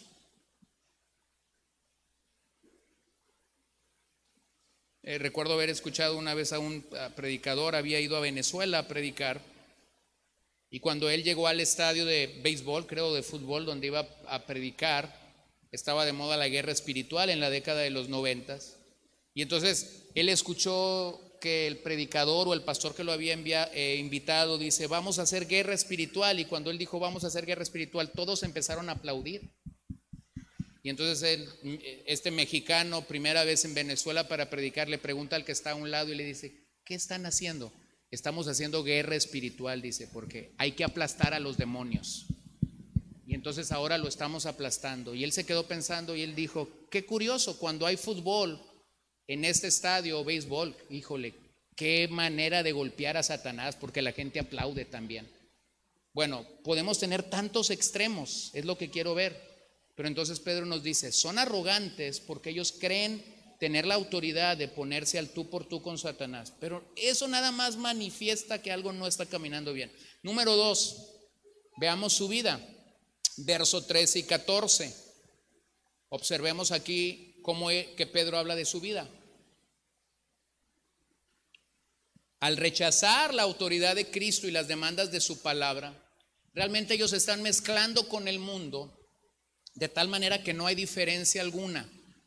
Recuerdo haber escuchado una vez a un predicador, había ido a Venezuela a predicar, y cuando él llegó al estadio de béisbol, creo de fútbol, donde iba a predicar, estaba de moda la guerra espiritual en la década de los 90, y entonces él escuchó que el predicador o el pastor que lo había invitado dice: vamos a hacer guerra espiritual, y cuando él dijo vamos a hacer guerra espiritual, todos empezaron a aplaudir. Y entonces este mexicano, primera vez en Venezuela para predicar, le pregunta al que está a un lado y le dice: ¿qué están haciendo? Estamos haciendo guerra espiritual, dice, porque hay que aplastar a los demonios. Y entonces ahora lo estamos aplastando. Y él se quedó pensando y él dijo: qué curioso, cuando hay fútbol en este estadio o béisbol, híjole, qué manera de golpear a Satanás, porque la gente aplaude también. Bueno, podemos tener tantos extremos, es lo que quiero ver. Pero entonces Pedro nos dice: son arrogantes porque ellos creen tener la autoridad de ponerse al tú por tú con Satanás. Pero eso nada más manifiesta que algo no está caminando bien. Número 2, veamos su vida. Verso 13 y 14. Observemos aquí cómo que Pedro habla de su vida. Al rechazar la autoridad de Cristo y las demandas de su palabra, realmente ellos están mezclando con el mundo de tal manera que no hay diferencia alguna.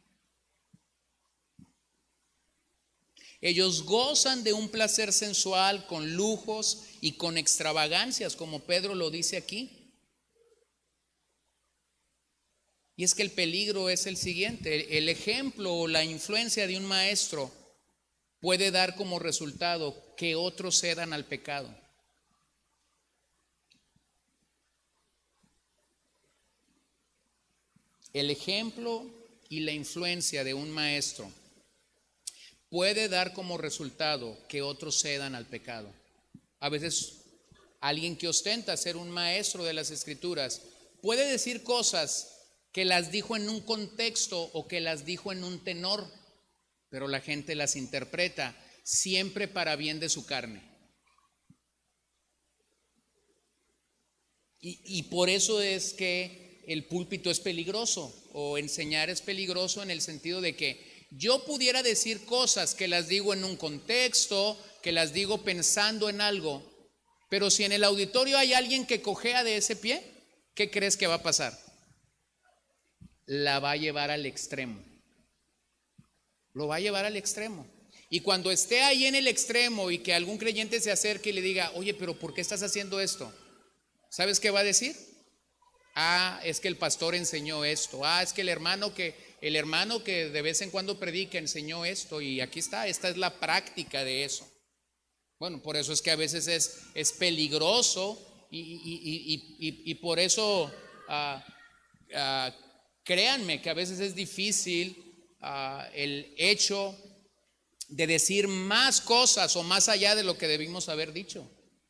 Ellos gozan de un placer sensual con lujos y con extravagancias, como Pedro lo dice aquí. Y es que el peligro es el siguiente: el ejemplo o la influencia de un maestro puede dar como resultado que otros cedan al pecado. El ejemplo y la influencia de un maestro puede dar como resultado que otros cedan al pecado. A veces alguien que ostenta ser un maestro de las Escrituras puede decir cosas que las dijo en un contexto o que las dijo en un tenor, pero la gente las interpreta siempre para bien de su carne. Y por eso es que el púlpito es peligroso, o enseñar es peligroso, en el sentido de que yo pudiera decir cosas que las digo en un contexto, que las digo pensando en algo, pero si en el auditorio hay alguien que cojea de ese pie, ¿qué crees que va a pasar? La va a llevar al extremo. Lo va a llevar al extremo. Y cuando esté ahí en el extremo y que algún creyente se acerque y le diga: oye, pero ¿por qué estás haciendo esto? ¿Sabes qué va a decir? Ah, es que el pastor enseñó esto. Ah, es que el hermano que de vez en cuando predica enseñó esto. Y aquí está, esta es la práctica de eso. Bueno, por eso es que a veces es peligroso y por eso créanme que a veces es difícil el hecho de decir más cosas o más allá de lo que debimos haber dicho.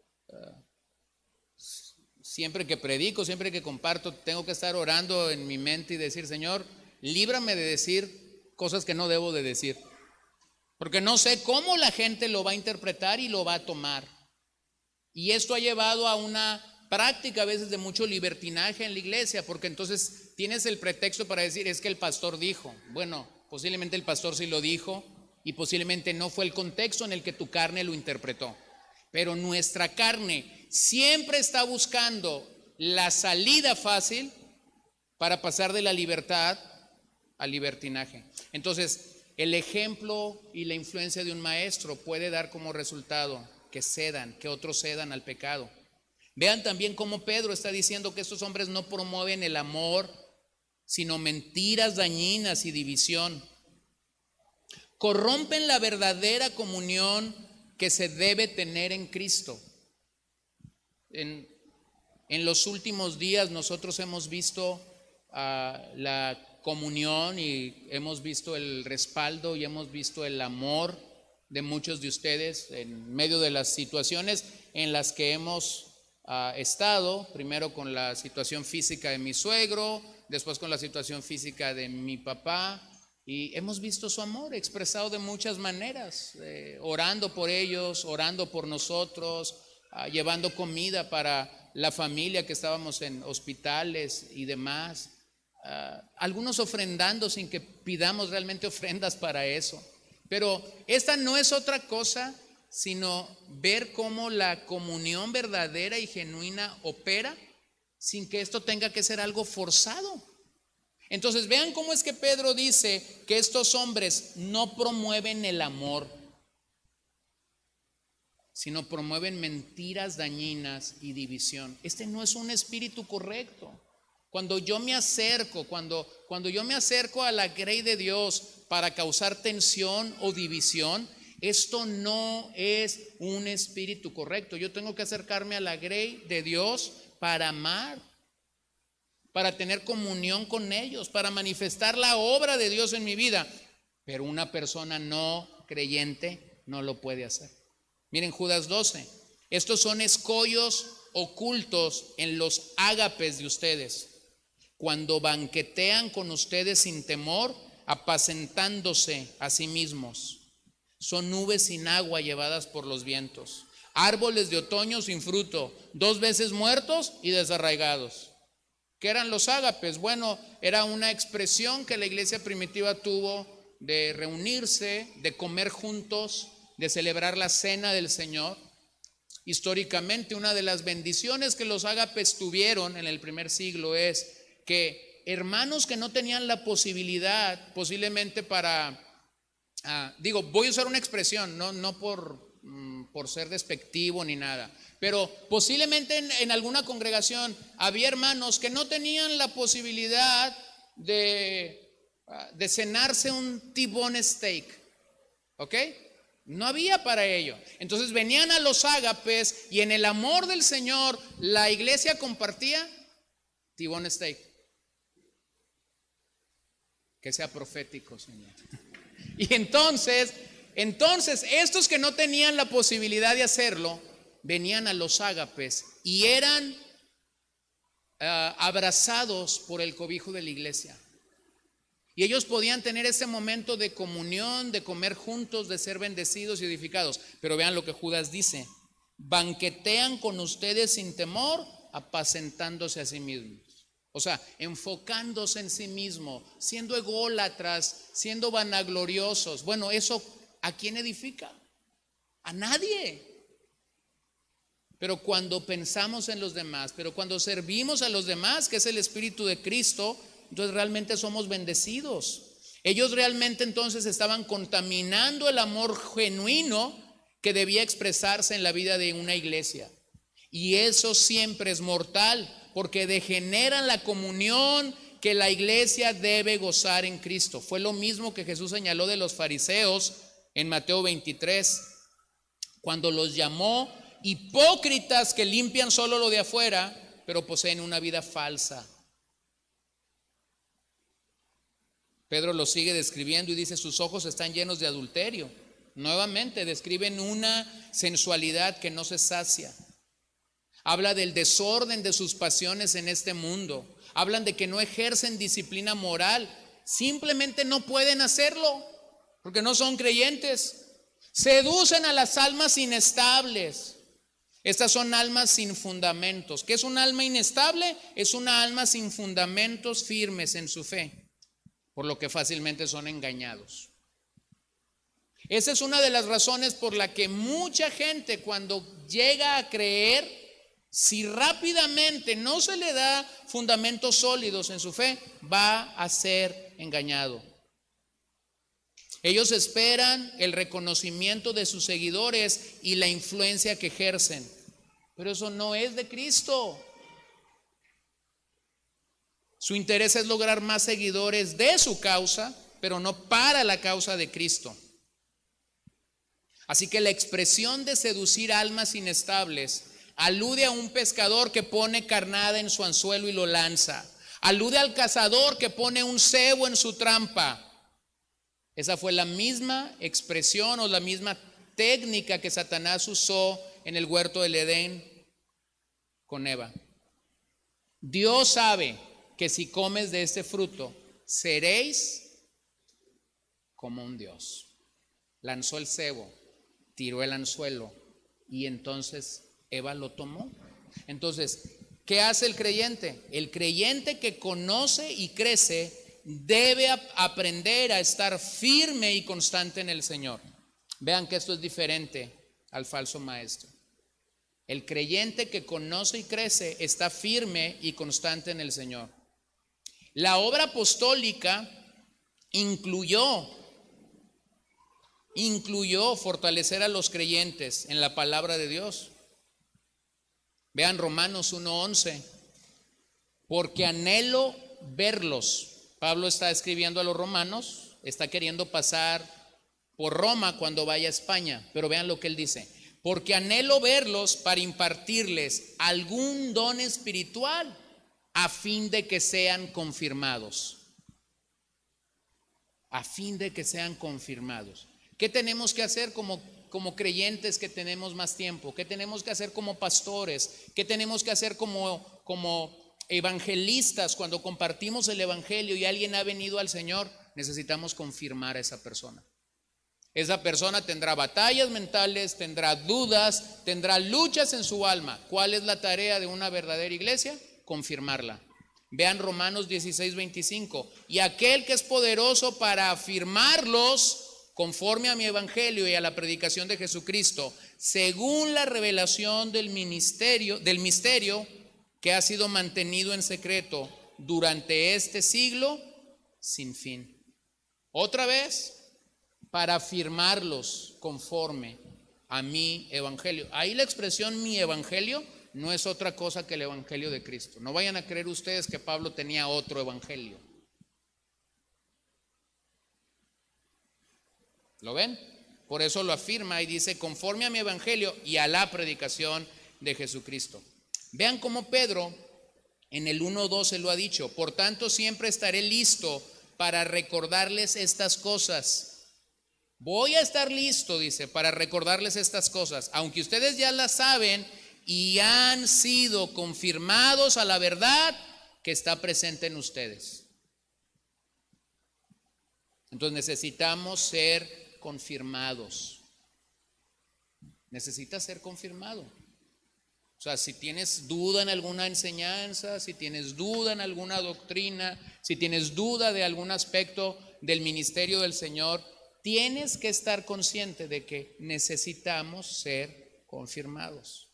Siempre que predico, siempre que comparto, tengo que estar orando en mi mente y decir: Señor, líbrame de decir cosas que no debo de decir, porque no sé cómo la gente lo va a interpretar y lo va a tomar. Y esto ha llevado a una práctica a veces de mucho libertinaje en la iglesia, porque entonces tienes el pretexto para decir: es que el pastor dijo. Bueno, posiblemente el pastor sí lo dijo y posiblemente no fue el contexto en el que tu carne lo interpretó. Pero nuestra carne siempre está buscando la salida fácil para pasar de la libertad al libertinaje. Entonces, el ejemplo y la influencia de un maestro puede dar como resultado que otros cedan al pecado. Vean también cómo Pedro está diciendo que estos hombres no promueven el amor, sino mentiras dañinas y división. Corrompen la verdadera comunión que se debe tener en Cristo. En los últimos días nosotros hemos visto la comunión y hemos visto el respaldo y hemos visto el amor de muchos de ustedes en medio de las situaciones en las que hemos estado, primero con la situación física de mi suegro, después con la situación física de mi papá. Y hemos visto su amor expresado de muchas maneras, orando por ellos, orando por nosotros, llevando comida para la familia que estábamos en hospitales y demás. Algunos ofrendando sin que pidamos realmente ofrendas para eso. Pero esta no es otra cosa sino ver cómo la comunión verdadera y genuina opera sin que esto tenga que ser algo forzado. Entonces vean cómo es que Pedro dice que estos hombres no promueven el amor, sino promueven mentiras dañinas y división. Este no es un espíritu correcto. Cuando yo me acerco, cuando yo me acerco a la grey de Dios para causar tensión o división, esto no es un espíritu correcto. Yo tengo que acercarme a la grey de Dios para amar, para tener comunión con ellos, para manifestar la obra de Dios en mi vida. Pero una persona no creyente no lo puede hacer. Miren Judas 12, estos son escollos ocultos en los ágapes de ustedes, cuando banquetean con ustedes sin temor, apacentándose a sí mismos. Son nubes sin agua llevadas por los vientos, árboles de otoño sin fruto, 2 veces muertos y desarraigados. ¿Qué eran los ágapes? Bueno, era una expresión que la iglesia primitiva tuvo de reunirse, de comer juntos, de celebrar la cena del Señor. Históricamente, una de las bendiciones que los ágapes tuvieron en el primer siglo es que hermanos que no tenían la posibilidad, posiblemente voy a usar una expresión, no por ser despectivo ni nada, pero posiblemente en alguna congregación había hermanos que no tenían la posibilidad de cenarse un T-bone steak, ¿ok? No había para ello. Entonces venían a los ágapes y en el amor del Señor la iglesia compartía T-bone steak. Que sea profético, Señor. Y entonces estos que no tenían la posibilidad de hacerlo, venían a los ágapes y eran abrazados por el cobijo de la iglesia. Y ellos podían tener ese momento de comunión, de comer juntos, de ser bendecidos y edificados. Pero vean lo que Judas dice: banquetean con ustedes sin temor, apacentándose a sí mismos. O sea, enfocándose en sí mismo, siendo ególatras, siendo vanagloriosos. Bueno, ¿eso a quién edifica? A nadie. Pero cuando pensamos en los demás, pero cuando servimos a los demás, que es el Espíritu de Cristo, entonces realmente somos bendecidos. Ellos realmente entonces estaban contaminando el amor genuino que debía expresarse en la vida de una iglesia. Y eso siempre es mortal, porque degeneran la comunión que la iglesia debe gozar en Cristo. Fue lo mismo que Jesús señaló de los fariseos en Mateo 23, cuando los llamó hipócritas que limpian solo lo de afuera, pero poseen una vida falsa. Pedro lo sigue describiendo y dice: sus ojos están llenos de adulterio. Nuevamente describen una sensualidad que no se sacia. Habla del desorden de sus pasiones en este mundo. Hablan de que no ejercen disciplina moral. Simplemente no pueden hacerlo porque no son creyentes. Seducen a las almas inestables. Estas son almas sin fundamentos. ¿Qué es un alma inestable? Es una alma sin fundamentos firmes en su fe, por lo que fácilmente son engañados. Esa es una de las razones por la que mucha gente, cuando llega a creer, si rápidamente no se le da fundamentos sólidos en su fe, va a ser engañado. Ellos esperan el reconocimiento de sus seguidores y la influencia que ejercen, pero eso no es de Cristo. Su interés es lograr más seguidores de su causa, pero no para la causa de Cristo. Así que la expresión de seducir almas inestables alude a un pescador que pone carnada en su anzuelo y lo lanza. Alude al cazador que pone un cebo en su trampa. Esa fue la misma expresión o la misma técnica que Satanás usó en el huerto del Edén con Eva. Dios sabe que si comes de este fruto, seréis como un Dios. Lanzó el cebo, tiró el anzuelo y entonces Eva lo tomó. Entonces, ¿qué hace el creyente? El creyente que conoce y crece debe aprender a estar firme y constante en el Señor. Vean que esto es diferente al falso maestro. El creyente que conoce y crece está firme y constante en el Señor. La obra apostólica incluyó fortalecer a los creyentes en la palabra de Dios. Vean Romanos 1:11. Porque anhelo verlos. Pablo está escribiendo a los romanos, está queriendo pasar por Roma cuando vaya a España, pero vean lo que él dice: porque anhelo verlos para impartirles algún don espiritual a fin de que sean confirmados. A fin de que sean confirmados. ¿Qué tenemos que hacer como creyentes que tenemos más tiempo? ¿Qué tenemos que hacer como pastores? ¿Qué tenemos que hacer como evangelistas cuando compartimos el evangelio y alguien ha venido al Señor? Necesitamos confirmar a esa persona. Esa persona tendrá batallas mentales, tendrá dudas, tendrá luchas en su alma. ¿Cuál es la tarea de una verdadera iglesia? Confirmarla. Vean Romanos 16:25. Y aquel que es poderoso para afirmarlos conforme a mi evangelio y a la predicación de Jesucristo, según la revelación del misterio que ha sido mantenido en secreto durante este siglo sin fin. Otra vez, para afirmarlos conforme a mi evangelio. Ahí la expresión mi evangelio no es otra cosa que el evangelio de Cristo. No vayan a creer ustedes que Pablo tenía otro evangelio. ¿Lo ven? Por eso lo afirma y dice, conforme a mi evangelio y a la predicación de Jesucristo. Vean cómo Pedro en el 1:12 lo ha dicho, por tanto siempre estaré listo para recordarles estas cosas. Voy a estar listo, dice, para recordarles estas cosas, aunque ustedes ya las saben y han sido confirmados a la verdad que está presente en ustedes. Entonces necesitamos ser confirmados. Necesitas ser confirmado. O sea, si tienes duda en alguna enseñanza, si tienes duda en alguna doctrina, si tienes duda de algún aspecto del ministerio del Señor, tienes que estar consciente de que necesitamos ser confirmados.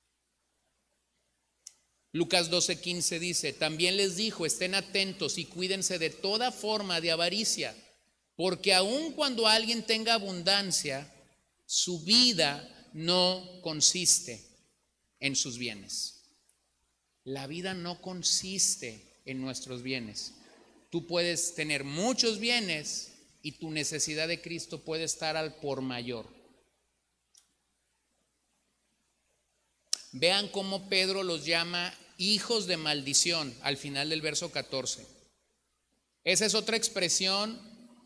Lucas 12:15 dice, también les dijo, estén atentos y cuídense de toda forma de avaricia, porque aun cuando alguien tenga abundancia, su vida no consiste en sus bienes. La vida no consiste en nuestros bienes. Tú puedes tener muchos bienes y tu necesidad de Cristo puede estar al por mayor. Vean cómo Pedro los llama hijos de maldición al final del verso 14. Esa es otra expresión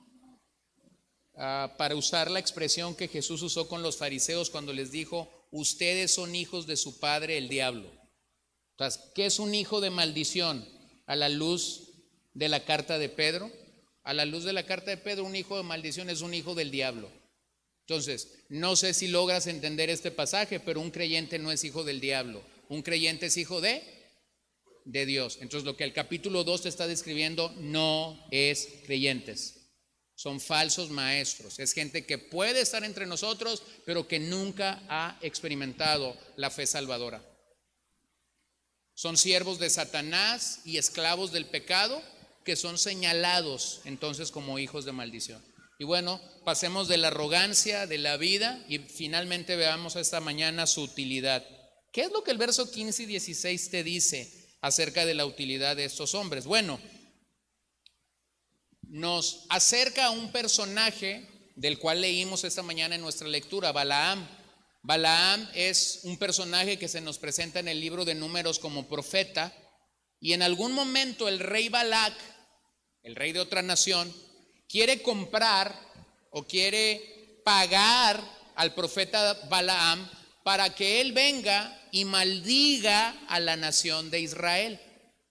para usar la expresión que Jesús usó con los fariseos cuando les dijo, ustedes son hijos de su padre el diablo. Entonces, ¿qué es un hijo de maldición? A la luz de la carta de Pedro, a la luz de la carta de Pedro, un hijo de maldición es un hijo del diablo. Entonces, no sé si logras entender este pasaje, pero un creyente no es hijo del diablo, un creyente es hijo de Dios. Entonces, lo que el capítulo 2 te está describiendo no es creyentes. Son falsos maestros, es gente que puede estar entre nosotros, pero que nunca ha experimentado la fe salvadora. Son siervos de Satanás y esclavos del pecado, que son señalados entonces como hijos de maldición. Y bueno, pasemos de la arrogancia de la vida y finalmente veamos esta mañana su utilidad. ¿Qué es lo que el verso 15 y 16 te dice acerca de la utilidad de estos hombres? Bueno, nos acerca a un personaje del cual leímos esta mañana en nuestra lectura, Balaam. Balaam es un personaje que se nos presenta en el libro de Números como profeta, y en algún momento el rey Balac, el rey de otra nación, quiere comprar o quiere pagar al profeta Balaam para que él venga y maldiga a la nación de Israel.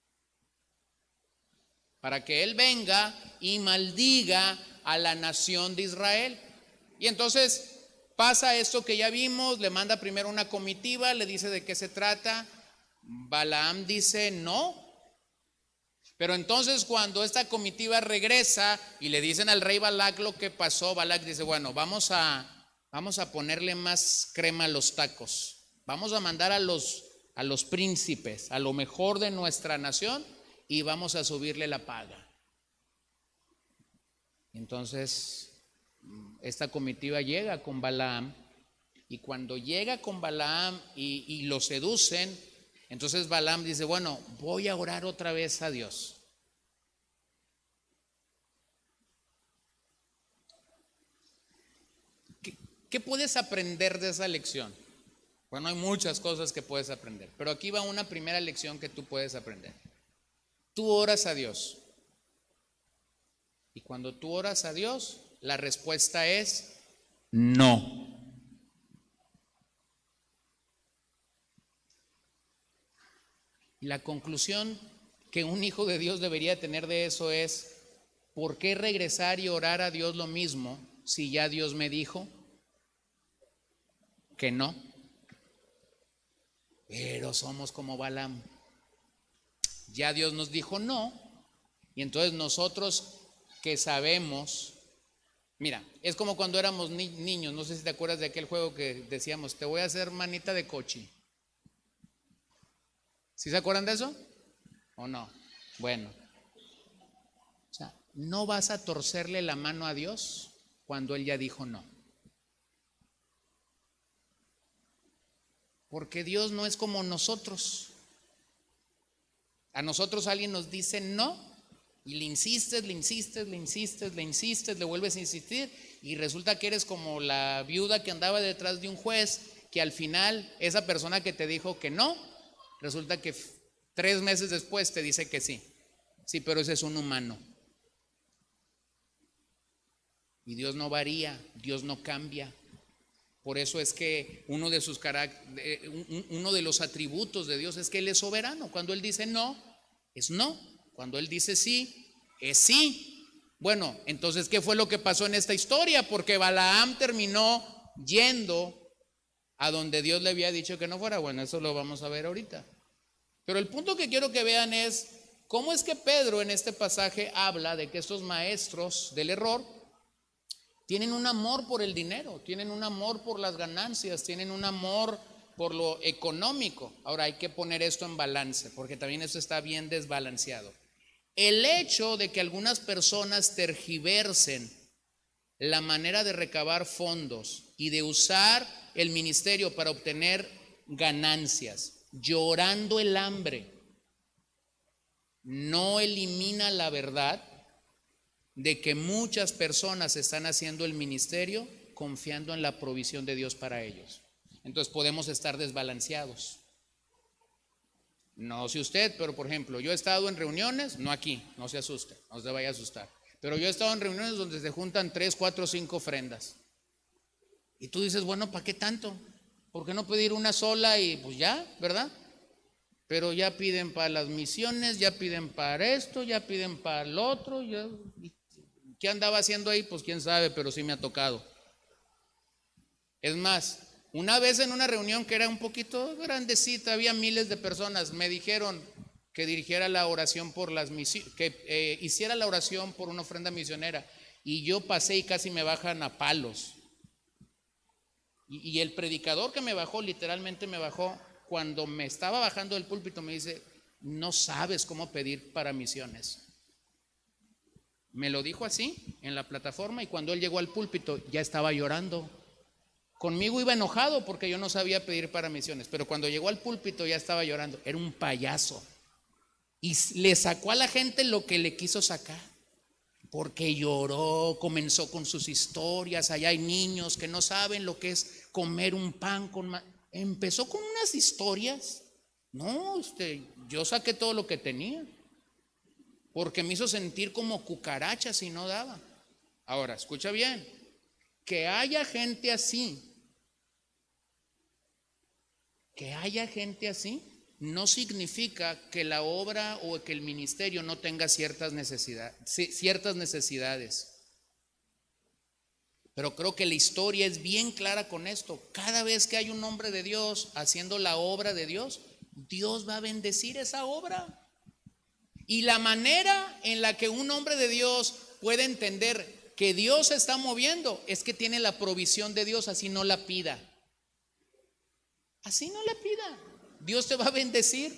Para que él venga y maldiga a la nación de Israel. Y entonces pasa esto que ya vimos, le manda primero una comitiva, le dice de qué se trata. Balaam dice no. Pero entonces cuando esta comitiva regresa y le dicen al rey Balac lo que pasó, Balac dice, bueno, vamos a ponerle más crema a los tacos. Vamos a mandar a los príncipes, a lo mejor de nuestra nación, y vamos a subirle la paga. Entonces, esta comitiva llega con Balaam, y cuando llega con Balaam y lo seducen, entonces Balaam dice, bueno, voy a orar otra vez a Dios. ¿Qué puedes aprender de esa lección? Bueno, hay muchas cosas que puedes aprender, pero aquí va una primera lección que tú puedes aprender. Tú oras a Dios. Y cuando tú oras a Dios, la respuesta es no. Y la conclusión que un hijo de Dios debería tener de eso es, ¿por qué regresar y orar a Dios lo mismo si ya Dios me dijo que no? Pero somos como Balaam. Ya Dios nos dijo no, y entonces nosotros que sabemos, mira, es como cuando éramos niños, no sé si te acuerdas de aquel juego que decíamos, te voy a hacer manita de cochi. ¿Sí se acuerdan de eso? ¿O no? Bueno, o sea, no vas a torcerle la mano a Dios cuando Él ya dijo no. Porque Dios no es como nosotros. A nosotros alguien nos dice no, Y le insistes, le insistes, le insistes, le insistes, le vuelves a insistir y resulta que eres como la viuda que andaba detrás de un juez, que al final esa persona que te dijo que no, resulta que 3 meses después te dice que sí. Sí, pero ese es un humano. Y Dios no varía, Dios no cambia. Por eso es que uno de los atributos de Dios es que Él es soberano. Cuando Él dice no, es no. Cuando Él dice sí, es sí. Bueno, entonces, ¿qué fue lo que pasó en esta historia? Porque Balaam terminó yendo a donde Dios le había dicho que no fuera. Bueno, eso lo vamos a ver ahorita. Pero el punto que quiero que vean es cómo es que Pedro en este pasaje habla de que estos maestros del error tienen un amor por el dinero, tienen un amor por las ganancias, tienen un amor por lo económico. Ahora hay que poner esto en balance, porque también esto está bien desbalanceado. El hecho de que algunas personas tergiversen la manera de recabar fondos y de usar el ministerio para obtener ganancias, llorando el hambre, no elimina la verdad de que muchas personas están haciendo el ministerio confiando en la provisión de Dios para ellos. Entonces podemos estar desbalanceados. No sé usted, pero por ejemplo, yo he estado en reuniones, no aquí, no se asuste, no se vaya a asustar, pero yo he estado en reuniones donde se juntan 3, 4, 5 ofrendas. Y tú dices, bueno, ¿para qué tanto? ¿Por qué no pedir una sola y pues ya, verdad? Pero ya piden para las misiones, ya piden para esto, ya piden para el otro. ¿Qué andaba haciendo ahí? Pues quién sabe, pero sí me ha tocado. Es más, una vez en una reunión que era un poquito grandecita, había miles de personas, me dijeron que dirigiera la oración por las misiones, que hiciera la oración por una ofrenda misionera. Y yo pasé y casi me bajan a palos. Y el predicador que me bajó, literalmente me bajó, cuando me estaba bajando del púlpito me dice, no sabes cómo pedir para misiones. Me lo dijo así en la plataforma y cuando él llegó al púlpito ya estaba llorando. Conmigo iba enojado porque yo no sabía pedir para misiones, pero cuando llegó al púlpito ya estaba llorando. Era un payaso y le sacó a la gente lo que le quiso sacar, porque lloró, comenzó con sus historias. Allá hay niños que no saben lo que es comer un pan con empezó con unas historias. No, yo saqué todo lo que tenía, porque me hizo sentir como cucaracha si no daba. Ahora, escucha bien, que haya gente así, no significa que la obra o que el ministerio no tenga ciertas necesidades. Pero creo que la historia es bien clara con esto. Cada vez que hay un hombre de Dios haciendo la obra de Dios, Dios va a bendecir esa obra. Y la manera en la que un hombre de Dios puede entender que Dios se está moviendo es que tiene la provisión de Dios, así no la pida. Así no la pida. Dios te va a bendecir.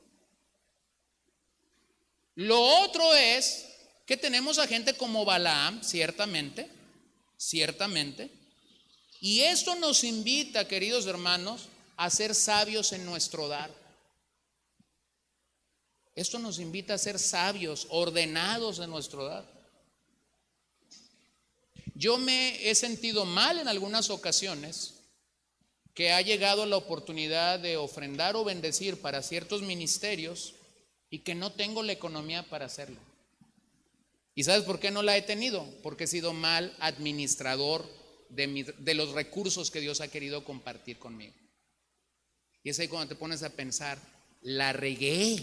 Lo otro es que tenemos a gente como Balaam, ciertamente, y esto nos invita, queridos hermanos, a ser sabios en nuestro dar. Esto nos invita a ser sabios, ordenados en nuestro dar. Yo me he sentido mal en algunas ocasiones que ha llegado la oportunidad de ofrendar o bendecir para ciertos ministerios y que no tengo la economía para hacerlo. ¿Y sabes por qué no la he tenido? Porque he sido mal administrador de los recursos que Dios ha querido compartir conmigo. Y es ahí cuando te pones a pensar, la regué.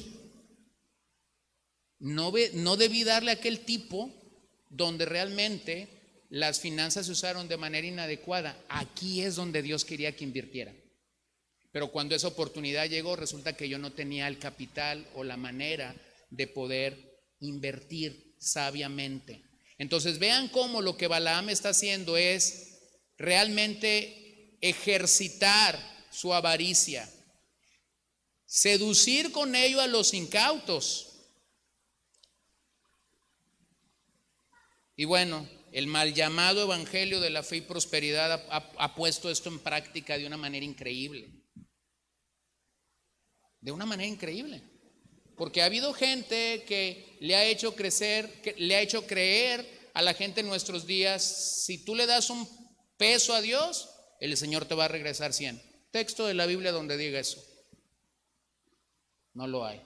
No debí darle a aquel tipo donde realmente las finanzas se usaron de manera inadecuada. Aquí es donde Dios quería que invirtiera. Pero cuando esa oportunidad llegó, resulta que yo no tenía el capital o la manera de poder invertir sabiamente. Entonces vean cómo lo que Balaam está haciendo es realmente ejercitar su avaricia, seducir con ello a los incautos. Y bueno, el mal llamado evangelio de la fe y prosperidad ha puesto esto en práctica de una manera increíble. De una manera increíble. Porque ha habido gente que le ha hecho crecer, que le ha hecho creer a la gente en nuestros días, si tú le das un peso a Dios, el Señor te va a regresar 100. Texto de la Biblia donde diga eso. No lo hay.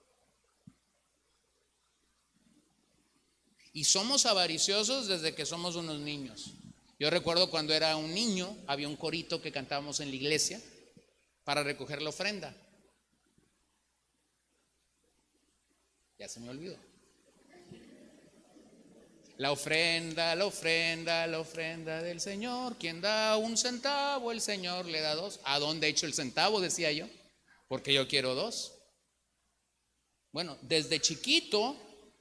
Y somos avariciosos desde que somos unos niños. Yo recuerdo cuando era un niño, había un corito que cantábamos en la iglesia para recoger la ofrenda. Ya se me olvidó. La ofrenda, la ofrenda, la ofrenda del Señor. Quien da 1 centavo, el Señor le da 2. ¿A dónde he hecho el centavo? Decía yo. Porque yo quiero 2. Bueno, desde chiquito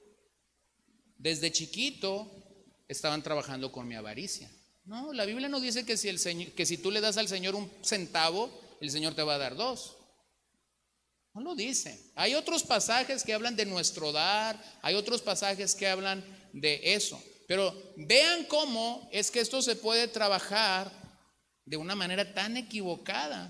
estaban trabajando con mi avaricia. No, la Biblia no dice que si tú le das al Señor 1 centavo, el Señor te va a dar 2. No lo dice. Hay otros pasajes que hablan de nuestro dar, hay otros pasajes que hablan de eso. Pero vean cómo es que esto se puede trabajar de una manera tan equivocada.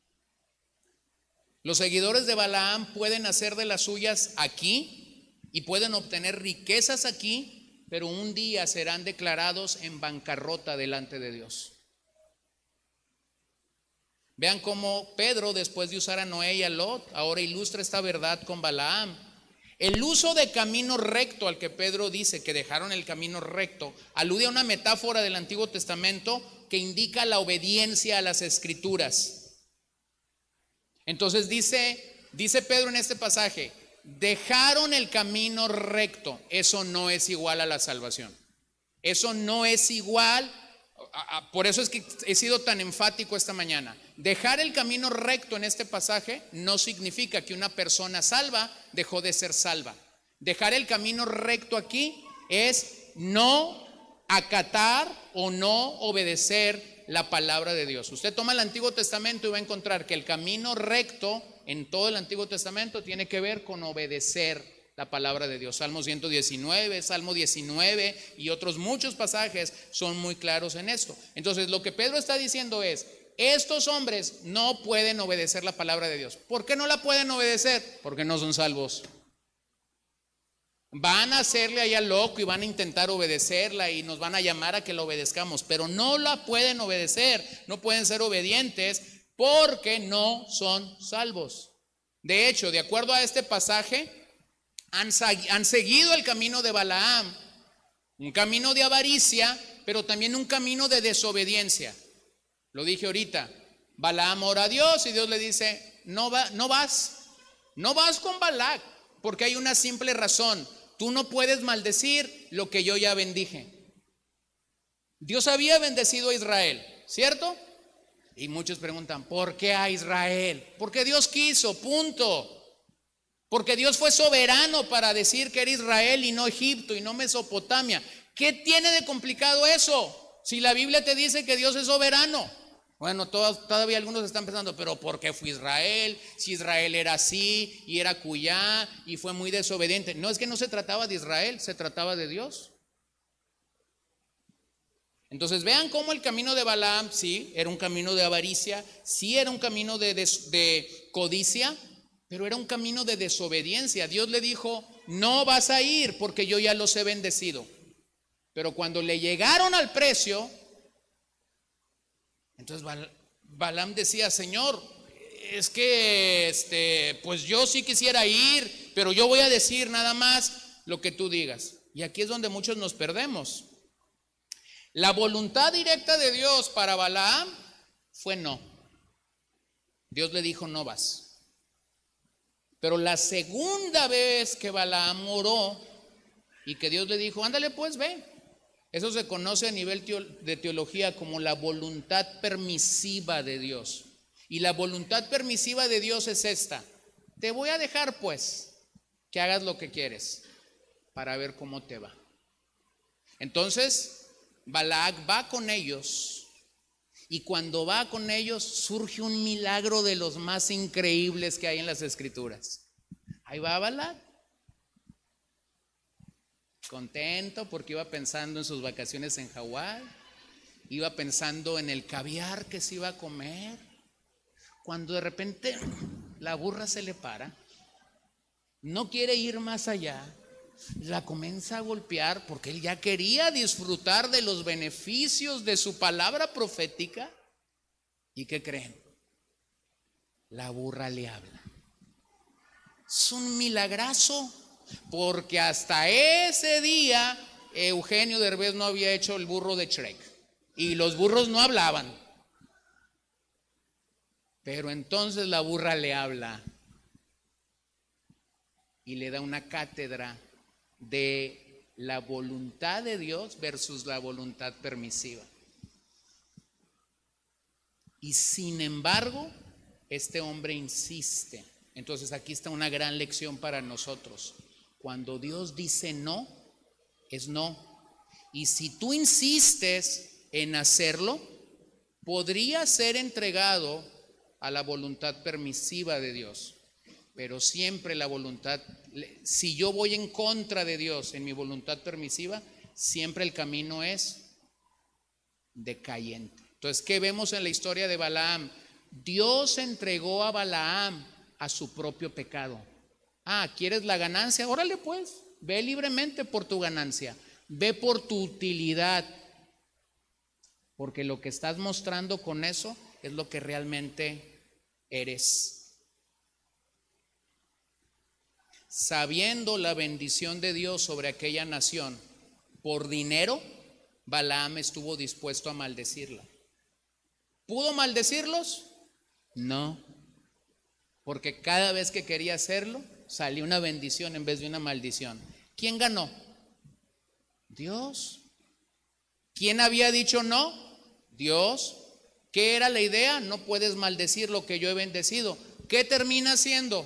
Los seguidores de Balaam pueden hacer de las suyas aquí y pueden obtener riquezas aquí, pero un día serán declarados en bancarrota delante de Dios. Vean cómo Pedro, después de usar a Noé y a Lot, ahora ilustra esta verdad con Balaam. El uso de camino recto al que Pedro dice que dejaron el camino recto alude a una metáfora del Antiguo Testamento que indica la obediencia a las Escrituras. Entonces dice Pedro en este pasaje, dejaron el camino recto. Eso no es igual a la salvación. Eso no es igual. Por eso es que he sido tan enfático esta mañana. Dejar el camino recto en este pasaje no significa que una persona salva dejó de ser salva. Dejar el camino recto aquí es no acatar o no obedecer la palabra de Dios. Usted toma el Antiguo Testamento y va a encontrar que el camino recto en todo el Antiguo Testamento tiene que ver con obedecer la palabra de Dios. Salmo 119, Salmo 19 y otros muchos pasajes son muy claros en esto. Entonces lo que Pedro está diciendo es, estos hombres no pueden obedecer la palabra de Dios. ¿Por qué no la pueden obedecer? Porque no son salvos. Van a hacerle allá loco y van a intentar obedecerla y nos van a llamar a que la obedezcamos, pero no la pueden obedecer, no pueden ser obedientes porque no son salvos. De hecho, de acuerdo a este pasaje, han seguido el camino de Balaam, un camino de avaricia, pero también un camino de desobediencia. Lo dije ahorita, Balaam ora a Dios y Dios le dice, no vas con Balac, porque hay una simple razón, tú no puedes maldecir lo que yo ya bendije. Dios había bendecido a Israel, ¿cierto? Y muchos preguntan, ¿por qué a Israel? Porque Dios quiso, punto. Porque Dios fue soberano para decir que era Israel y no Egipto y no Mesopotamia. ¿Qué tiene de complicado eso? Si la Biblia te dice que Dios es soberano. Bueno, todavía algunos están pensando, pero ¿por qué fue Israel? Si Israel era así y era cuyá y fue muy desobediente. No, es que no se trataba de Israel, se trataba de Dios. Entonces vean cómo el camino de Balaam, sí, era un camino de avaricia, sí era un camino de codicia, pero era un camino de desobediencia. Dios le dijo, no vas a ir porque yo ya los he bendecido. Pero cuando le llegaron al precio, entonces Balaam decía, Señor, es que pues yo sí quisiera ir, pero yo voy a decir nada más lo que tú digas. Y aquí es donde muchos nos perdemos. La voluntad directa de Dios para Balaam fue no. Dios le dijo, no vas. Pero la segunda vez que Balaam oró y que Dios le dijo, ándale pues, ve. Eso se conoce a nivel de teología como la voluntad permisiva de Dios. Y la voluntad permisiva de Dios es esta. Te voy a dejar pues que hagas lo que quieres para ver cómo te va. Entonces, Balac va con ellos. Y cuando va con ellos surge un milagro de los más increíbles que hay en las Escrituras. Ahí va Balac, contento porque iba pensando en sus vacaciones en Hawái, iba pensando en el caviar que se iba a comer, cuando de repente la burra se le para. no quiere ir más allá, la comienza a golpear porque él ya quería disfrutar de los beneficios de su palabra profética. ¿Y qué creen? La burra le habla. Es un milagrazo, porque hasta ese día Eugenio Derbez no había hecho el burro de Shrek y los burros no hablaban. Pero entonces la burra le habla y le da una cátedra de la voluntad de Dios versus la voluntad permisiva. Y sin embargo, este hombre insiste. Entonces aquí está una gran lección para nosotros. Cuando Dios dice no, es no. Y si tú insistes en hacerlo, podría ser entregado a la voluntad permisiva de Dios. Pero siempre la voluntad, si yo voy en contra de Dios en mi voluntad permisiva, siempre el camino es decayente. Entonces, ¿qué vemos en la historia de Balaam? Dios entregó a Balaam a su propio pecado. ¿Quieres la ganancia? Órale pues, ve libremente por tu ganancia, ve por tu utilidad, porque lo que estás mostrando con eso es lo que realmente eres. Sabiendo la bendición de Dios sobre aquella nación, por dinero, Balaam estuvo dispuesto a maldecirla. ¿Pudo maldecirlos? No, porque cada vez que quería hacerlo, salía una bendición en vez de una maldición. ¿Quién ganó? Dios. ¿Quién había dicho no? Dios. ¿Qué era la idea? No puedes maldecir lo que yo he bendecido. ¿Qué termina haciendo?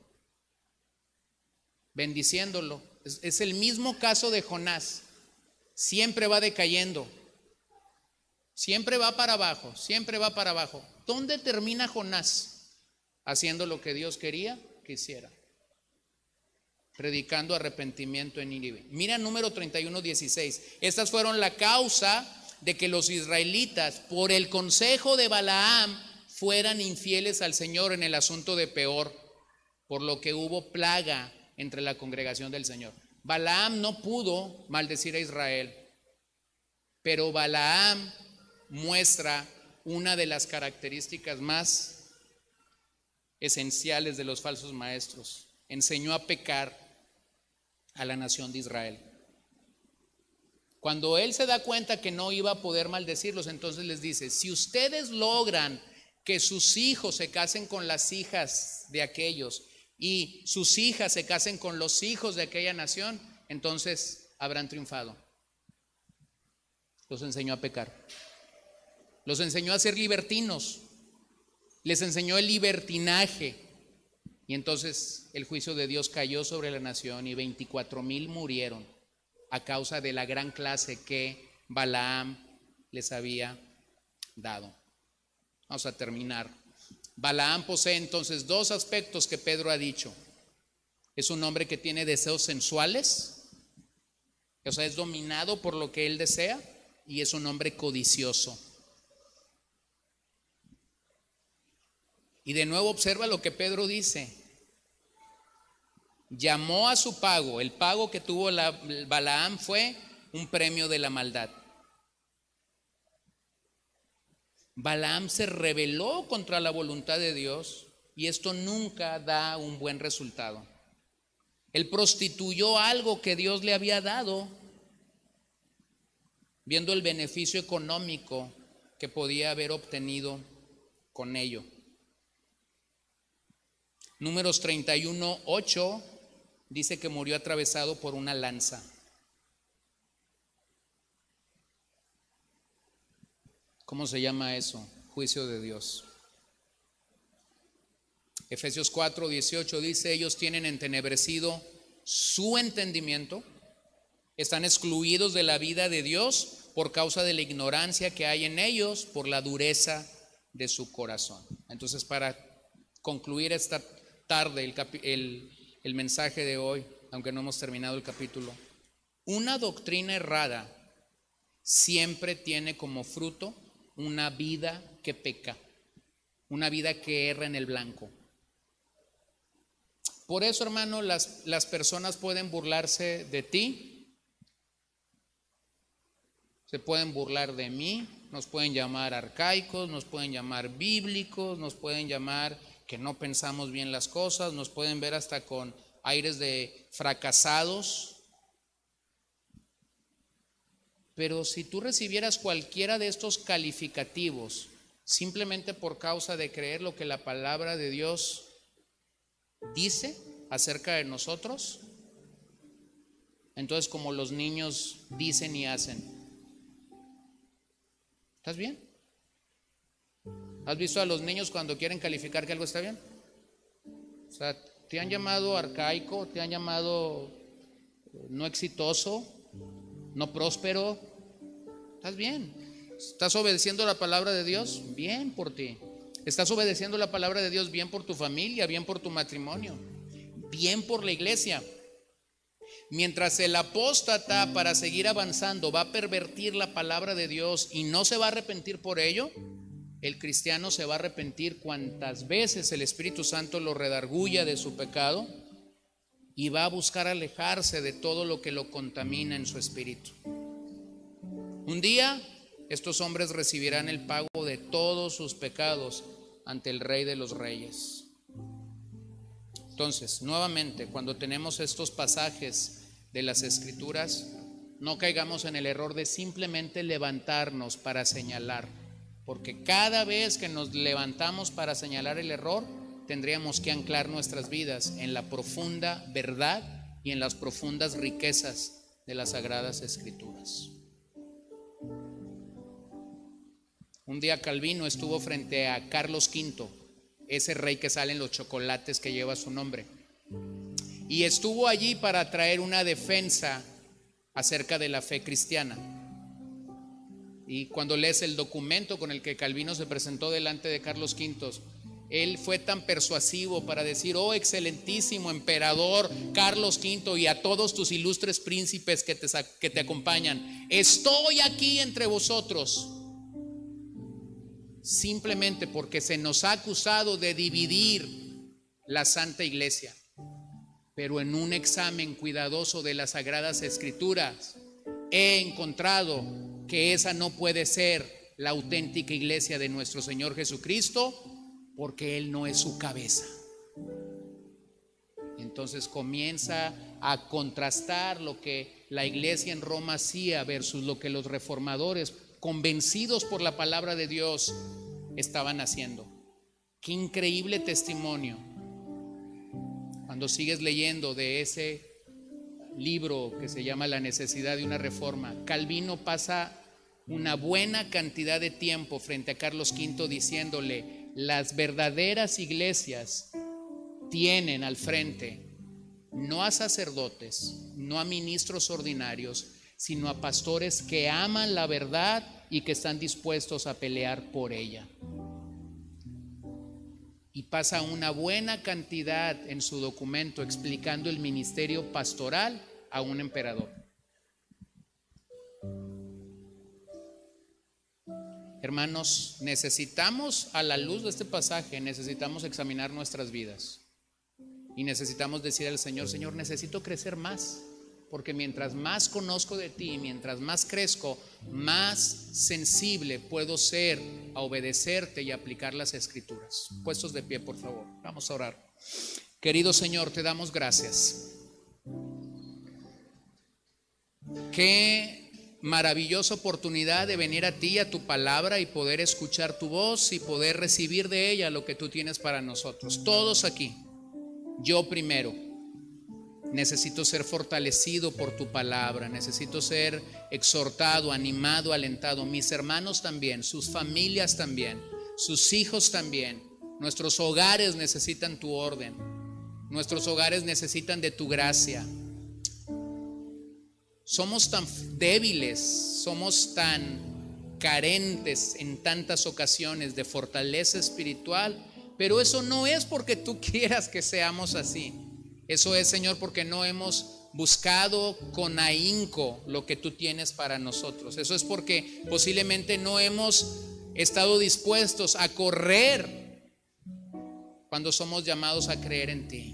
Bendiciéndolo. Es el mismo caso de Jonás. Siempre va decayendo. Siempre va para abajo, siempre va para abajo. ¿Dónde termina Jonás? Haciendo lo que Dios quería que hiciera. Predicando arrepentimiento en Nínive. Mira número 31:16. Estas fueron la causa de que los israelitas, por el consejo de Balaam, fueran infieles al Señor en el asunto de Peor, por lo que hubo plaga entre la congregación del Señor. Balaam no pudo maldecir a Israel, pero Balaam muestra una de las características más esenciales de los falsos maestros. Enseñó a pecar a la nación de Israel. Cuando él se da cuenta que no iba a poder maldecirlos, entonces les dice: si ustedes logran que sus hijos se casen con las hijas de aquellos y sus hijas se casen con los hijos de aquella nación, entonces habrán triunfado. Los enseñó a pecar. Los enseñó a ser libertinos. Les enseñó el libertinaje. Y entonces el juicio de Dios cayó sobre la nación y 24,000 murieron a causa de la gran clase que Balaam les había dado. Vamos a terminar. Balaam posee entonces dos aspectos que Pedro ha dicho. Es un hombre que tiene deseos sensuales, o sea, es dominado por lo que él desea, y es un hombre codicioso. Y de nuevo observa lo que Pedro dice. Llamó a su pago, el pago que tuvo Balaam fue un premio de la maldad. Balaam se rebeló contra la voluntad de Dios y esto nunca da un buen resultado. Él prostituyó algo que Dios le había dado, viendo el beneficio económico que podía haber obtenido con ello. Números 31:8 dice que murió atravesado por una lanza. ¿Cómo se llama eso? Juicio de Dios. Efesios 4:18 dice: ellos tienen entenebrecido su entendimiento, están excluidos de la vida de Dios por causa de la ignorancia que hay en ellos, por la dureza de su corazón. Entonces, para concluir esta tarde el mensaje de hoy, aunque no hemos terminado el capítulo, una doctrina errada siempre tiene como fruto una vida que peca, una vida que erra en el blanco. Por eso, hermano, las personas pueden burlarse de ti, se pueden burlar de mí, nos pueden llamar arcaicos, nos pueden llamar bíblicos, nos pueden llamar que no pensamos bien las cosas, nos pueden ver hasta con aires de fracasados. Pero si tú recibieras cualquiera de estos calificativos simplemente por causa de creer lo que la palabra de Dios dice acerca de nosotros, entonces como los niños dicen y hacen, ¿estás bien? ¿Has visto a los niños cuando quieren calificar que algo está bien? O sea, te han llamado arcaico, te han llamado no exitoso, no próspero, ¿estás bien? ¿Estás obedeciendo la palabra de Dios? Bien por ti. ¿Estás obedeciendo la palabra de Dios? Bien por tu familia, bien por tu matrimonio, bien por la iglesia. Mientras el apóstata, para seguir avanzando, va a pervertir la palabra de Dios y no se va a arrepentir por ello, el cristiano se va a arrepentir cuantas veces el Espíritu Santo lo redarguya de su pecado y va a buscar alejarse de todo lo que lo contamina en su espíritu. Un día estos hombres recibirán el pago de todos sus pecados ante el Rey de los Reyes. Entonces, nuevamente, cuando tenemos estos pasajes de las Escrituras, no caigamos en el error de simplemente levantarnos para señalar, porque cada vez que nos levantamos para señalar el error, tendríamos que anclar nuestras vidas en la profunda verdad y en las profundas riquezas de las Sagradas Escrituras. Un día Calvino estuvo frente a Carlos V, ese rey que sale en los chocolates que lleva su nombre, y estuvo allí para traer una defensa acerca de la fe cristiana. Y cuando lees el documento con el que Calvino se presentó delante de Carlos V, él fue tan persuasivo para decir: oh excelentísimo emperador Carlos V y a todos tus ilustres príncipes que te acompañan, estoy aquí entre vosotros simplemente porque se nos ha acusado de dividir la Santa Iglesia. Pero en un examen cuidadoso de las Sagradas Escrituras he encontrado que esa no puede ser la auténtica iglesia de nuestro Señor Jesucristo, porque Él no es su cabeza. Entonces comienza a contrastar lo que la iglesia en Roma hacía versus lo que los reformadores, convencidos por la palabra de Dios, estaban haciendo. Qué increíble testimonio cuando sigues leyendo de ese libro que se llama La necesidad de una reforma. Calvino pasa una buena cantidad de tiempo frente a Carlos V diciéndole: las verdaderas iglesias tienen al frente no a sacerdotes, no a ministros ordinarios, sino a pastores que aman la verdad y que están dispuestos a pelear por ella. Y pasa una buena cantidad en su documento explicando el ministerio pastoral a un emperador. Hermanos, necesitamos, a la luz de este pasaje, necesitamos examinar nuestras vidas y necesitamos decir al Señor: Señor, necesito crecer más, porque mientras más conozco de ti, mientras más crezco, más sensible puedo ser a obedecerte y aplicar las Escrituras. Puestos de pie, por favor, vamos a orar. Querido Señor, te damos gracias. Qué maravillosa oportunidad de venir a ti, a tu palabra, y poder escuchar tu voz y poder recibir de ella lo que tú tienes para nosotros. Todos aquí, yo primero, necesito ser fortalecido por tu palabra, necesito ser exhortado, animado, alentado. Mis hermanos también, sus familias también, sus hijos también. Nuestros hogares necesitan tu orden, nuestros hogares necesitan de tu gracia. Somos tan débiles, somos tan carentes en tantas ocasiones de fortaleza espiritual, pero eso no es porque tú quieras que seamos así. Eso es, Señor, porque no hemos buscado con ahínco lo que tú tienes para nosotros. Eso es porque posiblemente no hemos estado dispuestos a correr cuando somos llamados a creer en ti.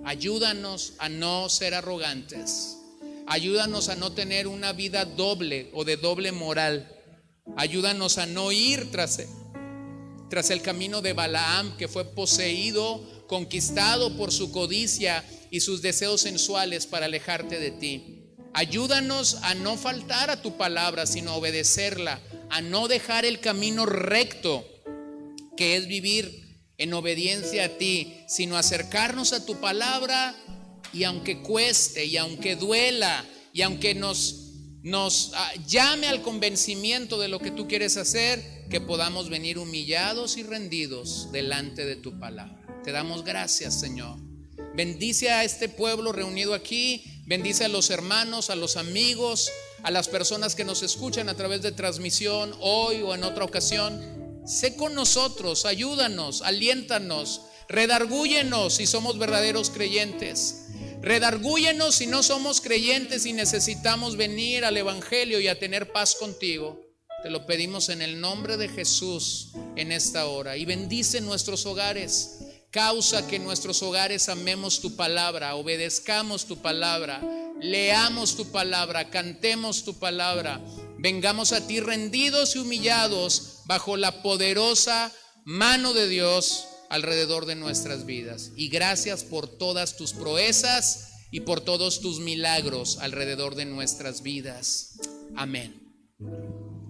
Ayúdanos a no ser arrogantes. Ayúdanos a no tener una vida doble o de doble moral. Ayúdanos a no ir tras el camino de Balaam, que fue poseído, conquistado por su codicia y sus deseos sensuales para alejarte de ti. Ayúdanos a no faltar a tu palabra, sino a obedecerla, a no dejar el camino recto, que es vivir en obediencia a ti, sino acercarnos a tu palabra, y aunque cueste, y aunque duela, y aunque nos llame al convencimiento de lo que tú quieres hacer, que podamos venir humillados y rendidos delante de tu palabra. Te damos gracias, Señor. Bendice a este pueblo reunido aquí, bendice a los hermanos, a los amigos, a las personas que nos escuchan a través de transmisión hoy o en otra ocasión. Sé con nosotros, ayúdanos, aliéntanos, redargúyenos si somos verdaderos creyentes. Redargúyenos si no somos creyentes y necesitamos venir al evangelio y a tener paz contigo. Te lo pedimos en el nombre de Jesús en esta hora. Y bendice nuestros hogares. Causa que en nuestros hogares amemos tu palabra, obedezcamos tu palabra, leamos tu palabra, cantemos tu palabra. Vengamos a ti rendidos y humillados bajo la poderosa mano de Dios alrededor de nuestras vidas. Y gracias por todas tus proezas y por todos tus milagros alrededor de nuestras vidas. Amén.